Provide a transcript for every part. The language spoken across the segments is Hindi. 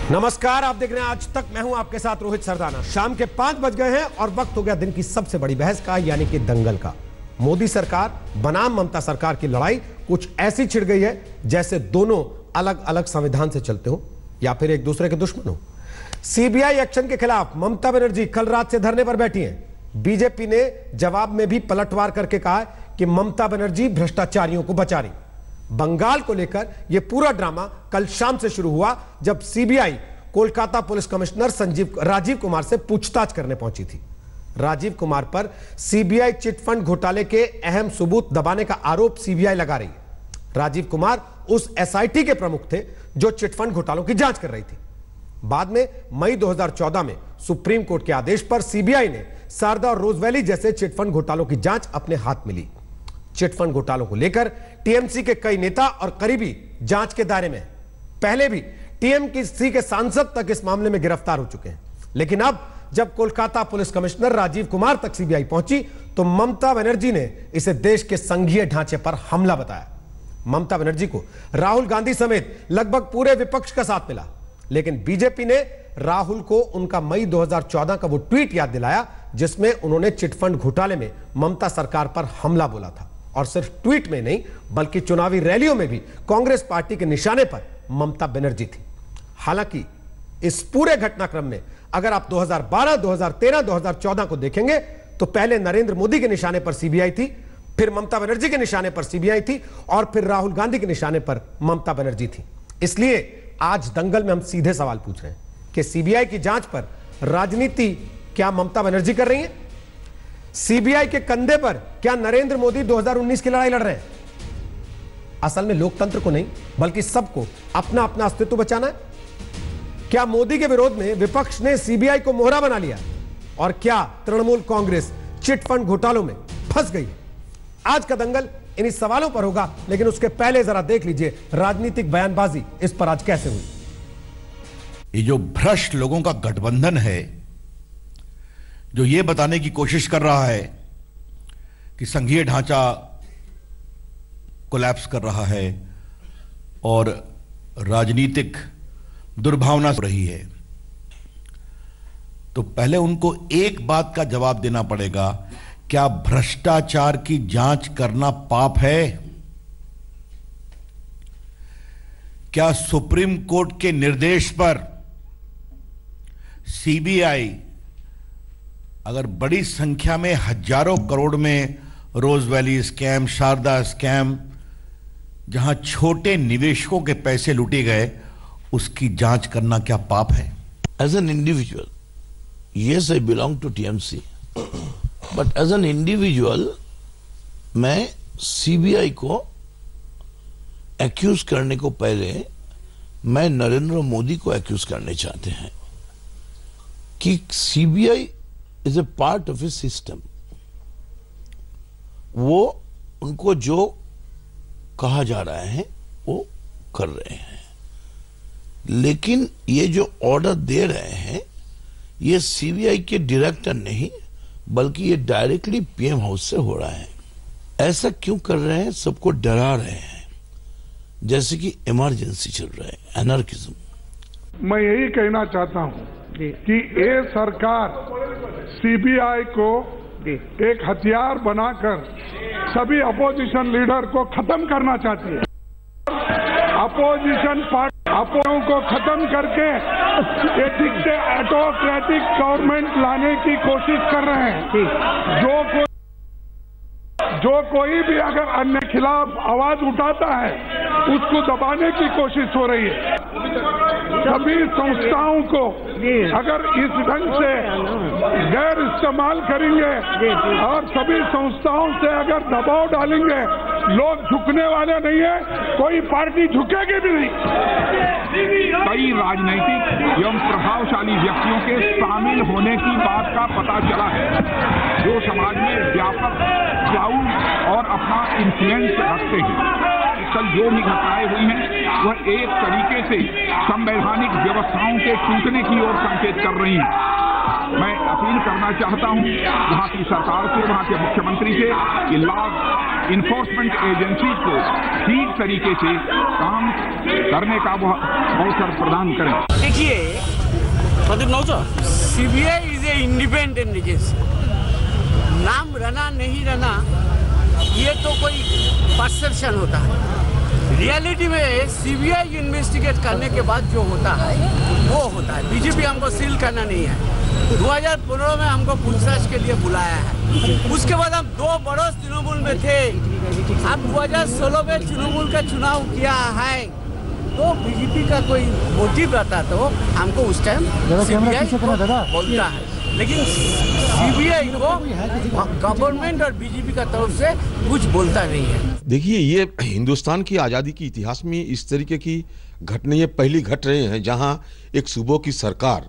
नमस्कार, आप देख रहे हैं आज तक। मैं हूं आपके साथ रोहित सरदाना। शाम के 5 बज गए हैं और वक्त हो गया दिन की सबसे बड़ी बहस का, यानी कि दंगल का। मोदी सरकार बनाम ममता सरकार की लड़ाई कुछ ऐसी छिड़ गई है जैसे दोनों अलग अलग संविधान से चलते हो या फिर एक दूसरे के दुश्मन हो। सीबीआई एक्शन के खिलाफ ममता बनर्जी कल रात से धरने पर बैठी हैं। बीजेपी ने जवाब में भी पलटवार करके कहा कि ममता बनर्जी भ्रष्टाचारियों को बचा रही। बंगाल को लेकर यह पूरा ड्रामा कल शाम से शुरू हुआ जब CBI Kolkata police commissioner Rajiv Kumar से पूछताछ करने पहुंची थी। राजीव कुमार पर सीबीआई चिटफंड घोटाले के अहम सबूत दबाने का आरोप सीबीआई लगा रही है। राजीव कुमार उस एसआईटी के प्रमुख थे जो चिटफंड घोटालों की जांच कर रही थी। बाद में मई 2014 में सुप्रीम कोर्ट के आदेश पर सीबीआई ने शारदा और रोजवैली जैसे चिटफंड घोटालों की जांच अपने हाथ में ली। चिटफंड घोटालों को लेकर टीएमसी के कई नेता और करीबी जांच के दायरे में हैं। पहले भी टीएमसी के सांसद तक इस मामले में गिरफ्तार हो चुके हैं। लेकिन अब जब कोलकाता पुलिस कमिश्नर राजीव कुमार तक सीबीआई पहुंची तो ममता बनर्जी ने इसे देश के संघीय ढांचे पर हमला बताया। ममता बनर्जी को राहुल गांधी समेत लगभग पूरे विपक्ष का साथ मिला, लेकिन बीजेपी ने राहुल को उनका मई 2014 का वो ट्वीट याद दिलाया जिसमें उन्होंने चिटफंड घोटाले में ममता सरकार पर हमला बोला था। और सिर्फ ट्वीट में नहीं बल्कि चुनावी रैलियों में भी कांग्रेस पार्टी के निशाने पर ममता बनर्जी थी। हालांकि इस पूरे घटनाक्रम में अगर आप 2012, 2013, 2014 को देखेंगे तो पहले नरेंद्र मोदी के निशाने पर सीबीआई थी, फिर ममता बनर्जी के निशाने पर सीबीआई थी और फिर राहुल गांधी के निशाने पर ममता बनर्जी थी। इसलिए आज दंगल में हम सीधे सवाल पूछ रहे हैं कि सीबीआई की जांच पर राजनीति क्या ममता बनर्जी कर रही है? सीबीआई के कंधे पर क्या नरेंद्र मोदी 2019 की लड़ाई लड़ रहे हैं? असल में लोकतंत्र को नहीं बल्कि सबको अपना अपना अस्तित्व बचाना है। क्या मोदी के विरोध में विपक्ष ने सीबीआई को मोहरा बना लिया और क्या तृणमूल कांग्रेस चिटफंड घोटालों में फंस गई? आज का दंगल इन्हीं सवालों पर होगा, लेकिन उसके पहले जरा देख लीजिए राजनीतिक बयानबाजी इस पर आज कैसे हुई। ये जो भ्रष्ट लोगों का गठबंधन है जो ये बताने की कोशिश कर रहा है कि संघीय ढांचा कोलैप्स कर रहा है और राजनीतिक दुर्भावना हो रही है, तो पहले उनको एक बात का जवाब देना पड़ेगा, क्या भ्रष्टाचार की जांच करना पाप है? क्या सुप्रीम कोर्ट के निर्देश पर सीबीआई अगर बड़ी संख्या में हजारों करोड़ में रोजवैली स्कैम, शारदा स्कैम, जहां छोटे निवेशकों के पैसे लूटे गए, उसकी जांच करना क्या पाप है? As an individual, yes, I belong to TMC, but as an individual, मैं सीबीआई को एक्यूज करने को पहले मैं नरेंद्र मोदी को एक्यूज करने चाहते हैं कि CBI is a part of a system. वो उनको जो कहा जा रहा है वो कर रहे हैं, लेकिन ये जो ऑर्डर दे रहे हैं ये सीबीआई के डायरेक्टर नहीं बल्कि ये डायरेक्टली पीएम हाउस से हो रहा है। ऐसा क्यों कर रहे हैं? सबको डरा रहे हैं जैसे कि इमरजेंसी चल रहा है, एनार्किज्म। मैं यही कहना चाहता हूं कि ये सरकार सीबीआई को एक हथियार बनाकर सभी अपोजिशन लीडर को खत्म करना चाहती है। अपोजिशन पार्टियों को खत्म करके एक ऑटोक्रेटिक गवर्नमेंट लाने की कोशिश कर रहे हैं। जो कोई भी अगर अन्य खिलाफ आवाज उठाता है उसको दबाने की कोशिश हो रही है। सभी संस्थाओं को अगर इस ढंग से गैर इस्तेमाल करेंगे और सभी संस्थाओं से अगर दबाव डालेंगे, लोग झुकने वाले नहीं है, कोई पार्टी झुकेगी भी नहीं। कई राजनीतिक एवं प्रभावशाली व्यक्तियों के शामिल होने की बात का पता चला है जो समाज में व्यापक क्राउड और अपना इन्फ्लुएंस रखते हैं। कल जो भी घटनाएं हुई हैं वह एक तरीके से संवैधानिक व्यवस्थाओं के टूटने की ओर संकेत कर रही हैं। मैं अपील करना चाहता हूं वहां की सरकार से, वहां के मुख्यमंत्री से कि लॉ इन्फोर्समेंट एजेंसी को ठीक तरीके से काम करने का वह अवसर प्रदान करें। देखिए CBI is a independent agency. नाम रहना नहीं रहना ये तो कोई परसेप्शन होता है। रियलिटी में सीबीआई इन्वेस्टिगेट करने के बाद जो होता है वो होता है। बीजेपी हमको सील करना नहीं है। 2015 में हमको पूछताछ के लिए बुलाया है। उसके बाद हम 2 बरस तृणमूल में थे। अब 2016 में तृणमूल का चुनाव किया है तो बीजेपी का कोई मोटिव रहता तो हमको उस टाइम सीबीआई बोलता है, लेकिन सीबीआई को गवर्नमेंट और बीजेपी का तरफ से कुछ बोलता नहीं है। देखिए, ये हिंदुस्तान की आज़ादी की इतिहास में इस तरीके की घटना ये पहली घट रहे हैं जहां एक सूबों की सरकार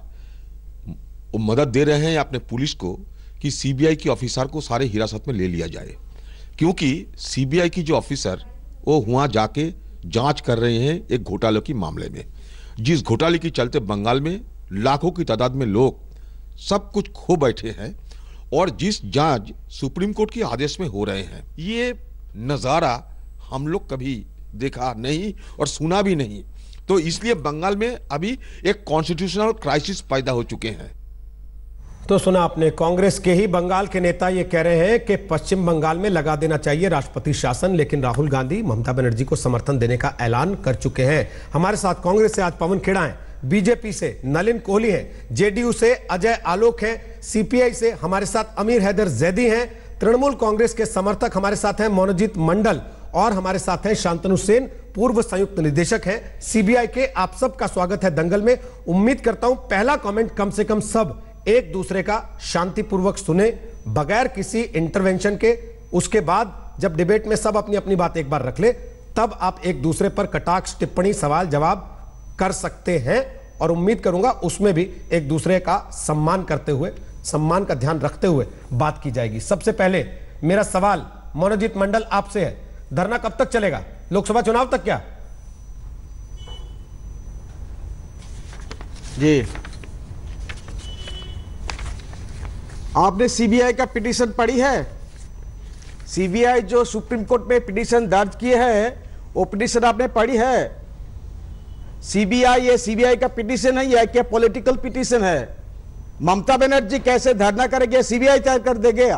मदद दे रहे हैं अपने पुलिस को कि सीबीआई के ऑफिसर को सारे हिरासत में ले लिया जाए, क्योंकि सीबीआई की जो ऑफिसर वो वहाँ जाके जांच कर रहे हैं एक घोटाले के मामले में, जिस घोटाले के चलते बंगाल में लाखों की तादाद में लोग सब कुछ खो बैठे हैं और जिस जांच सुप्रीम कोर्ट के आदेश में हो रहे हैं, ये नज़ारा हम लोग कभी देखा नहीं और सुना भी नहीं। तो इसलिए बंगाल में अभी एक कॉन्स्टिट्यूशनल क्राइसिस पैदा हो चुके हैं। तो सुना आपने, कांग्रेस के ही बंगाल के नेता ये कह रहे हैं कि पश्चिम बंगाल में लगा देना चाहिए राष्ट्रपति शासन, लेकिन राहुल गांधी ममता बनर्जी को समर्थन देने का ऐलान कर चुके हैं। हमारे साथ कांग्रेस से आज पवन खेड़ा हैं, बीजेपी से नलिन कोहली हैं, जेडीयू से अजय आलोक हैं, सीपीआई से हमारे साथ अमीर हैदर जैदी हैं, तृणमूल कांग्रेस के समर्थक हमारे साथ हैं मनोजीत मंडल और हमारे साथ हैं शांतनु सेन, पूर्व संयुक्त निदेशक हैं सीबीआई के। आप सबका स्वागत है दंगल में। उम्मीद करता हूं पहला कमेंट कम से कम सब एक दूसरे का शांतिपूर्वक सुने बगैर किसी इंटरवेंशन के। उसके बाद जब डिबेट में सब अपनी अपनी बात एक बार रख ले तब आप एक दूसरे पर कटाक्ष टिप्पणी सवाल जवाब कर सकते हैं और उम्मीद करूंगा उसमें भी एक दूसरे का सम्मान करते हुए, सम्मान का ध्यान रखते हुए बात की जाएगी। सबसे पहले मेरा सवाल मनोजीत मंडल आपसे है, धरना कब तक चलेगा? लोकसभा चुनाव तक क्या? जी, आपने सीबीआई का पिटीशन पढ़ी है? सीबीआई जो सुप्रीम कोर्ट में पिटीशन दर्ज किए है वो पिटीशन आपने पढ़ी है? सीबीआई, ये सीबीआई का पिटीशन है या क्या पॉलिटिकल पिटीशन है? ममता बनर्जी कैसे धरना करेगी सीबीआई तय कर देगी।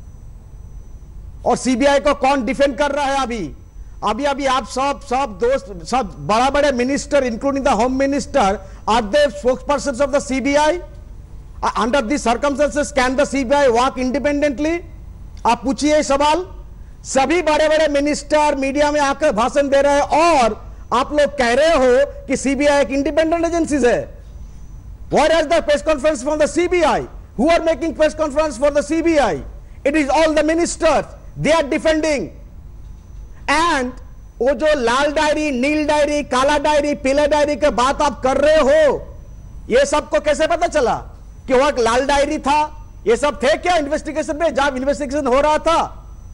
और सीबीआई को कौन डिफेंड कर रहा है? अभी आप सब दोस्त, सब बड़ा बड़े minister including the home minister are the spokespersons of the CBI. Under this circumstances can the CBI work independently? आप पूछिए सवाल। सभी बड़े बड़े मिनिस्टर मीडिया में आकर भाषण दे रहे हैं और आप लोग कह रहे हो कि सीबीआई एक इंडिपेंडेंट एजेंसी है। Where is the press conference from the CBI? Who are making press conference for the CBI? It is all the ministers. They are defending. And वो जो लाल डायरी, नील डायरी, काला डायरी, पीला डायरी के बात आप कर रहे हो, ये सबको कैसे पता चला कि वह एक लाल डायरी था? ये सब थे क्या इन्वेस्टिगेशन में, जब इन्वेस्टिगेशन हो रहा था?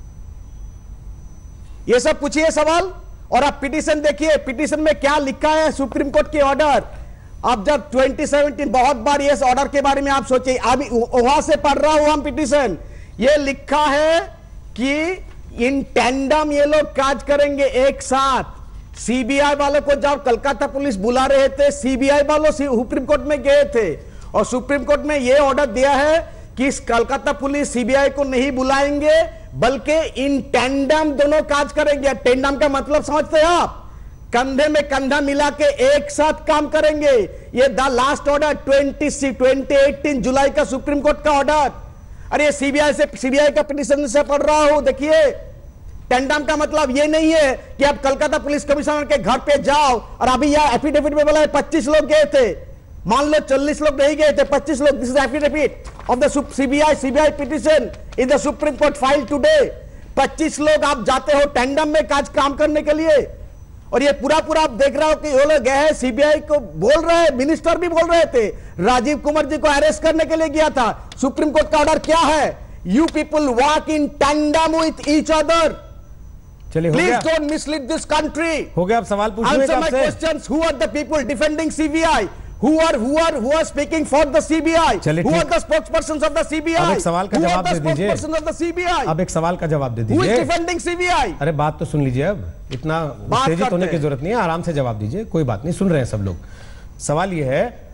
ये सब पूछिए सवाल। और आप पिटीशन देखिए, पिटीशन में क्या लिखा है सुप्रीम कोर्ट के ऑर्डर। अब जब 2017 बहुत बार ये ऑर्डर के बारे में आप सोचिए, अभी वहां से पढ़ रहा हूं हम पिटीशन, ये लिखा है कि इन टैंडम ये लोग काज करेंगे एक साथ। सीबीआई वालों को जब कलकत्ता पुलिस बुला रहे थे, सीबीआई वालों सुप्रीम कोर्ट में गए थे और सुप्रीम कोर्ट में यह ऑर्डर दिया है कि कलकत्ता पुलिस सीबीआई को नहीं बुलाएंगे बल्कि इन टैंडम दोनों काज करेंगे। टैंडम का मतलब समझते हैं आप? कंधे में कंधा मिला के एक साथ काम करेंगे। ये द लास्ट ऑर्डर 2018 जुलाई का सुप्रीम कोर्ट का ऑर्डर। अरे सीबीआई का पिटीशन से पढ़ रहा हूं, देखिए। टैंडम का मतलब ये नहीं है कि आप कलकत्ता पुलिस कमिश्नर के घर पे जाओ और अभी यह एफिडेविट में बोला 25 लोग गए थे, मान लो 40 लोग नहीं गए थे, 25 लोग। This is affidavit of the CBI petition in the supreme court file today. 25 लोग आप जाते हो टैंडम में काम करने के लिए। और ये पूरा आप देख रहा हो कि वो लोग गए हैं, सीबीआई को बोल रहे हैं, मिनिस्टर भी बोल रहे थे, राजीव कुमार जी को अरेस्ट करने के लिए गया था। सुप्रीम कोर्ट का ऑर्डर क्या है? You people work in tandem with each other. चलिए, please don't mislead this country. हो गया, आप सवाल पूछिए। Answer my questions. Who are the people defending CBI? Who are speaking for the CBI? Who are the spokespersons of the CBI? अब एक सवाल का जवाब दे दीजिए। Spokespersons of the CBI? अब एक सवाल का जवाब दे दीजिए। Who is defending CBI? अरे बात तो सुन लीजिए, अब इतना उत्तेजित होने की जरूरत नहीं है, आराम से जवाब दीजिए, कोई बात नहीं, सुन रहे हैं सब लोग। सवाल यह है,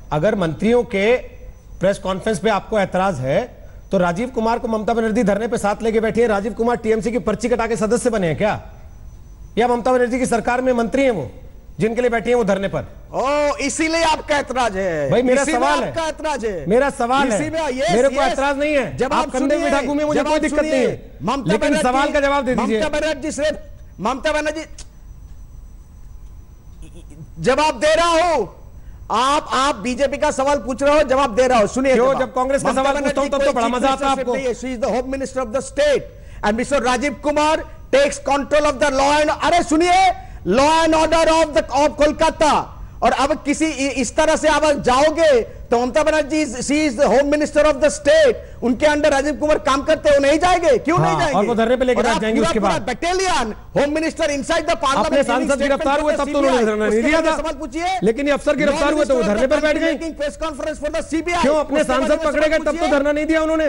अगर मंत्रियों के प्रेस कॉन्फ्रेंस पे आपको ऐतराज है तो राजीव कुमार को ममता बनर्जी धरने पे साथ लेके बैठी है। राजीव कुमार टीएमसी की पर्ची कटा के सदस्य बने हैं क्या, या ममता बनर्जी की सरकार में मंत्री हैं वो जिनके लिए बैठी हैं वो धरने पर? ओ, इसीलिए आपका ऐतराज है भाई। मेरा सवाल है, आपका ऐतराज है, मेरा सवाल है, मेरे को ऐतराज नहीं है। जब आप कंधे बिठा घूमे, मुझे कोई दिक्कत नहीं है, लेकिन सवाल का जवाब दे दीजिए। ममता बनर्जी जवाब दे रहा हूं, आप बीजेपी का सवाल पूछ रहे हो, जवाब दे रहा हो। सुनिए, जब कांग्रेस का सवाल पूछता हूं तब तो बड़ा मजा आता है आपको। She is the home minister of the state and mister Rajiv Kumar takes control of the law and, अरे सुनिए, law and order of Kolkata. और अब किसी इस तरह से आप जाओगे तो Mamata Banerjee she is the home minister of the state, उनके अंडर राजीव कुमार काम करते हो, नहीं जाएंगे? क्यों नहीं जाएंगे? और वो धरने पे लेके बैठ जाएंगे उसके बाद। Battalion home minister inside the parliament. अपने सांसद गिरफ्तार हुए तब तो उन्होंने धरना नहीं दिया था, सवाल पूछिए। लेकिन ये अफसर गिरफ्तार हुए तो वो धरने पर बैठ गए। Press conference for the CBI. क्यों अपने सांसद पकड़े गए तब तो धरना नहीं दिया उन्होंने?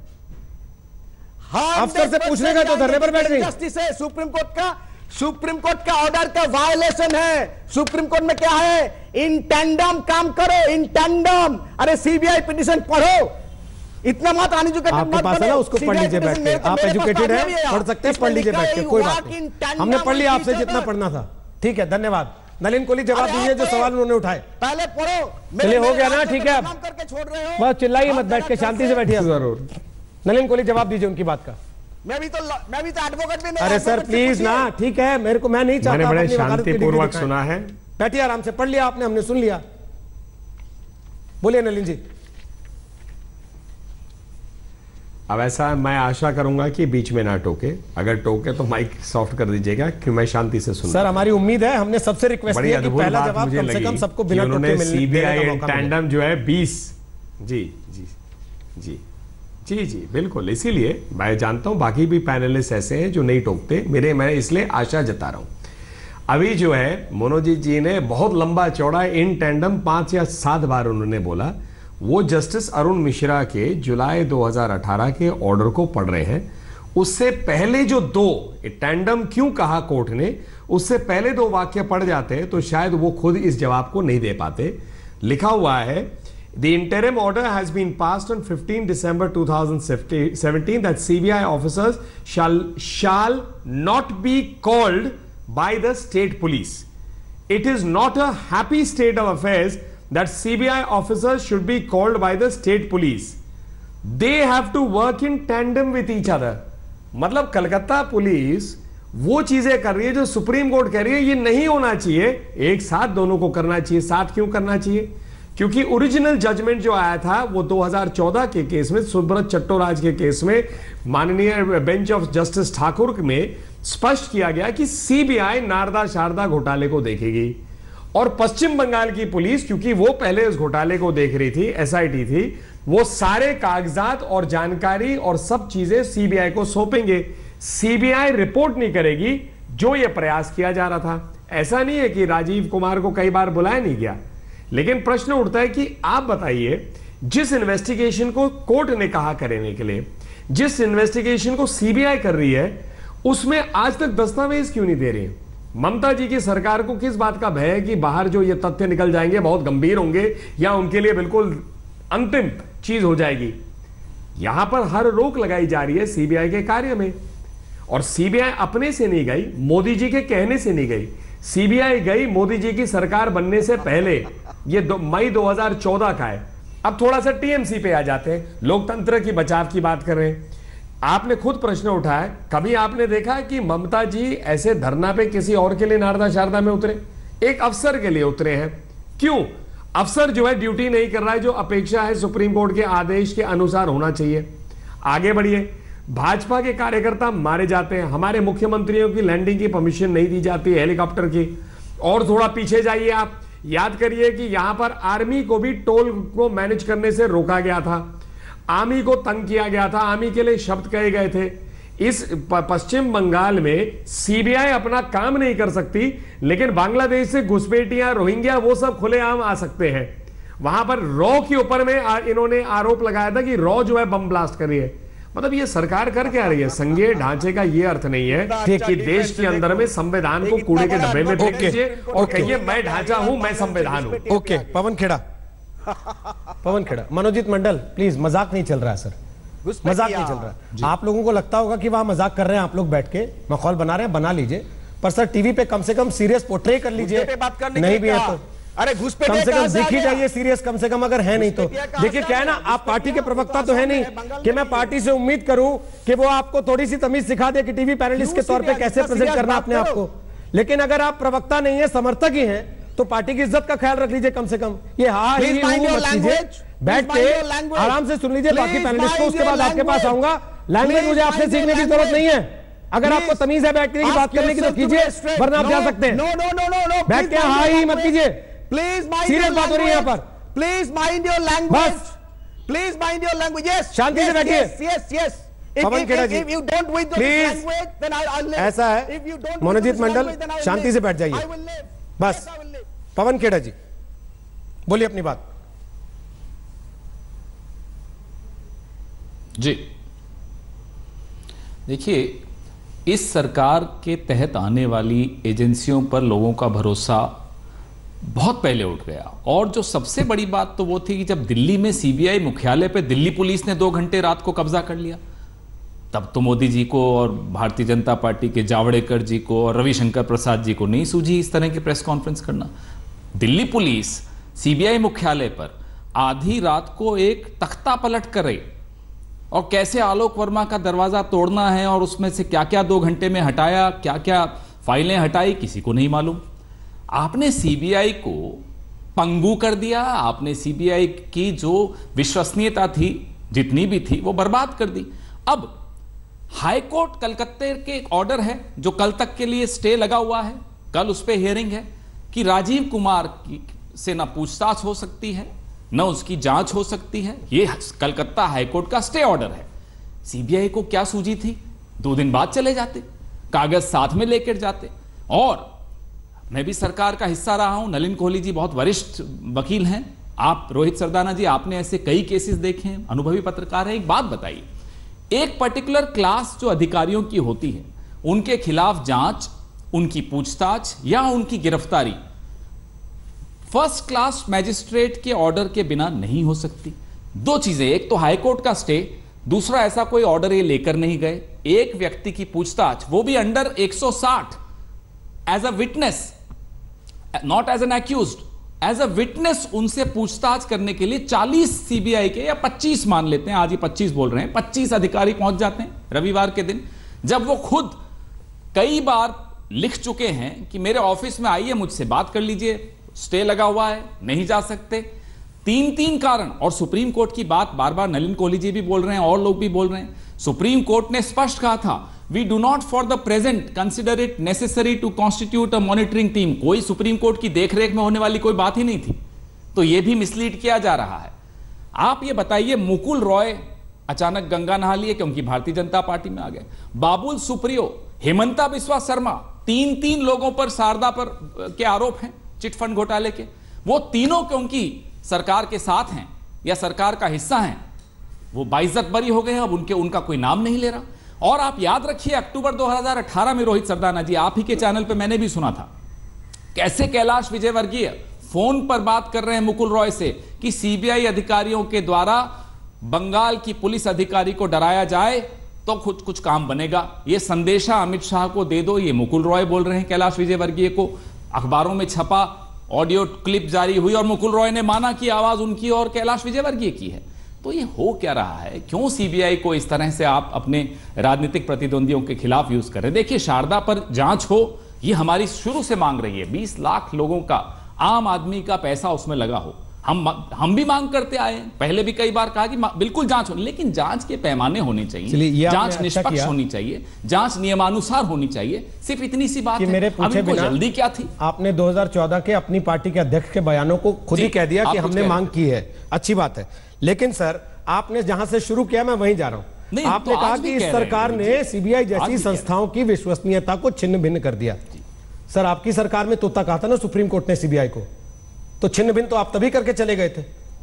अफसर से पूछने गए तो धरने पर बैठ गए। जस्टिस है सुप्रीम कोर्ट का ऑर्डर का वायलेशन है। सुप्रीम कोर्ट में क्या है? इन टैंडम काम करो, इन टैंडम। अरे सीबीआई पिटीशन पढ़ो, इतना मत अनएजुकेटेड आपके पास है ना, उसको पढ़ लीजिए बैठ के। आप एजुकेटेड हैं, पढ़ सकते हैं, पढ़ लीजिए बैठ के, कोई बात नहीं। हमने पढ़ लिया आपसे जितना पढ़ना था। ठीक है, धन्यवाद। नलिन कोहली जवाब दीजिए जो सवाल उन्होंने उठाए। पहले पढ़ो। चलिए, हो गया ना, ठीक है। करके छोड़ रहे हो, बस चिल्लाइए मत, बैठ के शांति से बैठिए। जरूर नलिन कोहली जवाब दीजिए उनकी बात का। मैं भी तो एडवोकेट भी नहीं। अरे सर प्लीज ना, ठीक है, मेरे को, मैं नहीं चाहता। मैंने बड़े शांतिपूर्वक सुना है। बैठिए आराम से, पढ़ लिया आपने, हमने सुन लिया। बोलिए नलिन जी। अब ऐसा मैं आशा करूंगा कि बीच में ना टोके, अगर टोके तो माइक सॉफ्ट कर दीजिएगा कि मैं शांति से सुन। सर हमारी उम्मीद है, हमने सबसे रिक्वेस्ट किया कि पहला जवाब कम से कम सबको बिना टोके मिलने सीबीआई एंड टैंडम जो है 20 जी जी जी जी जी बिल्कुल, इसीलिए मैं जानता हूं बाकी भी पैनलिस्ट ऐसे हैं जो नहीं टोकते। मैं इसलिए आशा जता रहा हूं। अभी जो है मनोजीत जी ने बहुत लंबा चौड़ा इन टैंडम 5 या 7 बार उन्होंने बोला। वो जस्टिस अरुण मिश्रा के जुलाई 2018 के ऑर्डर को पढ़ रहे हैं। उससे पहले जो 2 टैंडम क्यों कहा कोर्ट ने, उससे पहले 2 वाक्य पढ़ जाते तो शायद वो खुद इस जवाब को नहीं दे पाते। लिखा हुआ है, The interim order has been passed on 15 December 2017 that CBI officers shall not be called by the state police. It is not a happy state of affairs that CBI officers should be called by the state police. They have to work in tandem with each other. मतलब कलकत्ता पुलिस वो चीजें कर रही है जो सुप्रीम कोर्ट कह रही है ये नहीं होना चाहिए, एक साथ दोनों को करना चाहिए। साथ क्यों करना चाहिए? क्योंकि ओरिजिनल जजमेंट जो आया था वो 2014 के केस में, सुब्रत चट्टोराज के केस में, माननीय बेंच ऑफ जस्टिस ठाकुर में स्पष्ट किया गया कि सीबीआई नारदा शारदा घोटाले को देखेगी और पश्चिम बंगाल की पुलिस, क्योंकि वो पहले इस घोटाले को देख रही थी, एसआईटी थी, वो सारे कागजात और जानकारी और सब चीजें सीबीआई को सौंपेंगे। सीबीआई रिपोर्ट नहीं करेगी, जो ये प्रयास किया जा रहा था। ऐसा नहीं है कि राजीव कुमार को कई बार बुलाया नहीं गया, लेकिन प्रश्न उठता है कि आप बताइए, जिस इन्वेस्टिगेशन को कोर्ट ने कहा करने के लिए, जिस इन्वेस्टिगेशन को सीबीआई कर रही है, उसमें आज तक दस्तावेज क्यों नहीं दे रही है? ममता जी की सरकार को किस बात का भय है कि बाहर जो ये तथ्य निकल जाएंगे बहुत गंभीर होंगे या उनके लिए बिल्कुल अंतिम चीज हो जाएगी? यहां पर हर रोक लगाई जा रही है सीबीआई के कार्य में, और सीबीआई अपने से नहीं गई, मोदी जी के कहने से नहीं गई। सीबीआई गई मोदी जी की सरकार बनने से पहले, ये मई 2014 का है। अब थोड़ा सा टीएमसी पे आ जाते हैं, लोकतंत्र की बचाव की बात कर रहे हैं। आपने खुद प्रश्न उठाया, कभी आपने देखा कि ममता जी ऐसे धरना पे किसी और के लिए नारदा शारदा में उतरे? एक अफसर के लिए उतरे हैं। क्यों? अफसर जो है ड्यूटी नहीं कर रहा है, जो अपेक्षा है सुप्रीम कोर्ट के आदेश के अनुसार होना चाहिए। आगे बढ़िए, भाजपा के कार्यकर्ता मारे जाते हैं, हमारे मुख्यमंत्रियों की लैंडिंग की परमिशन नहीं दी जाती हेलीकॉप्टर की। और थोड़ा पीछे जाइए, आप याद करिए कि यहां पर आर्मी को भी टोल को मैनेज करने से रोका गया था, आर्मी को तंग किया गया था, आर्मी के लिए शब्द कहे गए थे। इस पश्चिम बंगाल में सीबीआई अपना काम नहीं कर सकती, लेकिन बांग्लादेश से घुसपैठियां, रोहिंग्या, वो सब खुलेआम आ सकते हैं। वहां पर रॉ के ऊपर में इन्होंने आरोप लगाया था कि रॉ जो है बम ब्लास्ट कर रही है। मतलब ये सरकार कर क्या रही है? संघीय ढांचे का ये अर्थ नहीं है कि देश के अंदर में संविधान को कूड़े के डब्बे में फेंक दीजिए और कहिए मैं ढांचा हूं, मैं संविधान हूं। ओके, पवन खेड़ा। पवन खेड़ा, मनोजीत मंडल प्लीज, मजाक नहीं चल रहा है सर, मजाक नहीं चल रहा है। आप लोगों को लगता होगा कि वहां मजाक कर रहे हैं, आप लोग बैठ के माहौल बना रहे हैं, बना लीजिए, पर सर टीवी पे कम से कम सीरियस पोर्ट्रे कर लीजिए। नहीं भी है तो अरे घुसपैठ कम से कम दिख ही जाइए सीरियस, कम से कम अगर है नहीं तो। देखिए क्या है ना, आप पार्टी के प्रवक्ता तो है नहीं कि मैं पार्टी से उम्मीद करूं कि वो आपको थोड़ी सी तमीज सिखा दे कि टीवी पैनलिस्ट के तौर पे कैसे प्रेजेंट करना अपने आप को। लेकिन अगर आप प्रवक्ता नहीं है, समर्थक ही हैं, तो पार्टी की इज्जत का ख्याल रख लीजिए कम से कम। ये हाँ ही बैठ के आराम से सुन लीजिए बाकी पैनलिस्ट को, उसके बाद आपके पास आऊंगा। लैंग्वेज मुझे आपसे सीखने की जरूरत नहीं है, अगर आपको तमीज है बैठने की बात करने की तो कीजिए, वरना आप जा सकते हैं। बैठ के हाँ ही मत कीजिए, प्लीज सीरियस बात हो रही है यहाँ पर। Please mind your language, please mind your language. Yes, शांति से बैठिए। Yes yes, Pawan Khera ji, please ऐसा है, मनोजीत मंडल शांति से बैठ जाइए बस। पवन खेड़ा जी बोलिए अपनी बात। जी देखिए, इस सरकार के तहत आने वाली एजेंसियों पर लोगों का भरोसा बहुत पहले उठ गया। और जो सबसे बड़ी बात तो वो थी कि जब दिल्ली में सीबीआई मुख्यालय पे दिल्ली पुलिस ने 2 घंटे रात को कब्जा कर लिया, तब तो मोदी जी को और भारतीय जनता पार्टी के जावड़ेकर जी को और रविशंकर प्रसाद जी को नहीं सूझी इस तरह की प्रेस कॉन्फ्रेंस करना। दिल्ली पुलिस सीबीआई मुख्यालय पर आधी रात को एक तख्ता पलट करे और कैसे आलोक वर्मा का दरवाजा तोड़ना है और उसमें से क्या क्या 2 घंटे में हटाया, क्या क्या फाइलें हटाई, किसी को नहीं मालूम। आपने सीबीआई को पंगु कर दिया, आपने सीबीआई की जो विश्वसनीयता थी जितनी भी थी वो बर्बाद कर दी। अब हाईकोर्ट कलकत्ते के एक ऑर्डर है जो कल तक के लिए स्टे लगा हुआ है, कल उस पर हियरिंग है कि राजीव कुमार की से ना पूछताछ हो सकती है न उसकी जांच हो सकती है। ये कलकत्ता हाईकोर्ट का स्टे ऑर्डर है। सीबीआई को क्या सूझी थी, 2 दिन बाद चले जाते, कागज साथ में लेकर जाते। और मैं भी सरकार का हिस्सा रहा हूं, नलिन कोहली जी बहुत वरिष्ठ वकील हैं, आप रोहित सरदाना जी आपने ऐसे कई केसेस देखे हैं, अनुभवी पत्रकार हैं। एक बात बताइए, एक पर्टिकुलर क्लास जो अधिकारियों की होती है उनके खिलाफ जांच, उनकी पूछताछ या उनकी गिरफ्तारी फर्स्ट क्लास मैजिस्ट्रेट के ऑर्डर के बिना नहीं हो सकती। 2 चीजें, एक तो हाईकोर्ट का स्टे, दूसरा ऐसा कोई ऑर्डर ये लेकर नहीं गए। एक व्यक्ति की पूछताछ, वो भी under 160 as a witness, not as an accused, as a witness उनसे पूछताछ करने के लिए 40 सीबीआई के या 25 मान लेते हैं, आज ही 25 बोल रहे हैं, 25 अधिकारी पहुंच जाते हैं रविवार के दिन, जब वो खुद कई बार लिख चुके हैं कि मेरे ऑफिस में आइए, मुझसे बात कर लीजिए, स्टे लगा हुआ है, नहीं जा सकते। 3 कारण। और सुप्रीम कोर्ट की बात बार बार नलिन कोहली जी भी बोल रहे हैं और लोग भी बोल रहे हैं। सुप्रीम कोर्ट ने स्पष्ट कहा था, we do not for the present consider it necessary to constitute a monitoring team. कोई सुप्रीम कोर्ट की देखरेख में होने वाली कोई बात ही नहीं थी। तो यह भी मिसलीड किया जा रहा है। आप ये बताइए, मुकुल रॉय अचानक गंगा नहा लिए क्योंकि भारतीय जनता पार्टी में आ गए, बाबुल सुप्रियो, हेमंता बिस्वा शर्मा, 3 लोगों पर शारदा पर के आरोप हैं चिटफंड घोटाले के, वो तीनों क्योंकि सरकार के साथ हैं या सरकार का हिस्सा हैं, वो बाइज्जत बरी हो गए। अब उनका कोई नाम नहीं ले रहा। और आप याद रखिए, अक्टूबर 2018 में रोहित सरदाना जी, आप ही के चैनल पे मैंने भी सुना था कैसे कैलाश विजयवर्गीय फोन पर बात कर रहे हैं मुकुल रॉय से कि सीबीआई अधिकारियों के द्वारा बंगाल की पुलिस अधिकारी को डराया जाए तो कुछ काम बनेगा। ये संदेशा अमित शाह को दे दो, ये मुकुल रॉय बोल रहे हैं कैलाश विजयवर्गीय को। अखबारों में छपा, ऑडियो क्लिप जारी हुई और मुकुल रॉय ने माना कि आवाज उनकी और कैलाश विजयवर्गीय की है। तो ये हो क्या रहा है? क्यों सीबीआई को इस तरह से आप अपने राजनीतिक प्रतिद्वंदियों के खिलाफ यूज कर रहे हैं? देखिए, शारदा पर जांच हो, ये हमारी शुरू से मांग रही है। 20 लाख लोगों का, आम आदमी का पैसा उसमें लगा हो। हम भी मांग करते आए, पहले भी कई बार कहा कि बिल्कुल जांच हो, लेकिन जांच के पैमाने होने चाहिए, जांच निष्पक्ष होनी चाहिए, जांच नियमानुसार होनी चाहिए। सिर्फ इतनी सी बात है। मेरे पूछे बिना जल्दी क्या थी? आपने 2014 के अपनी पार्टी के अध्यक्ष के बयानों को खुद ही कह दिया कि हमने मांग की है, अच्छी बात है। लेकिन सर, आपने जहां से शुरू किया मैं वहीं जा रहा हूं। आपने कहा कि इस सरकार ने सीबीआई जैसी संस्थाओं की विश्वसनीयता को छिन्न भिन्न कर दिया। सर, आपकी सरकार में तोता कहा था ना सुप्रीम कोर्ट ने सीबीआई को, तो छिन्न भिन्न तो आप तभी करके चले गए थे।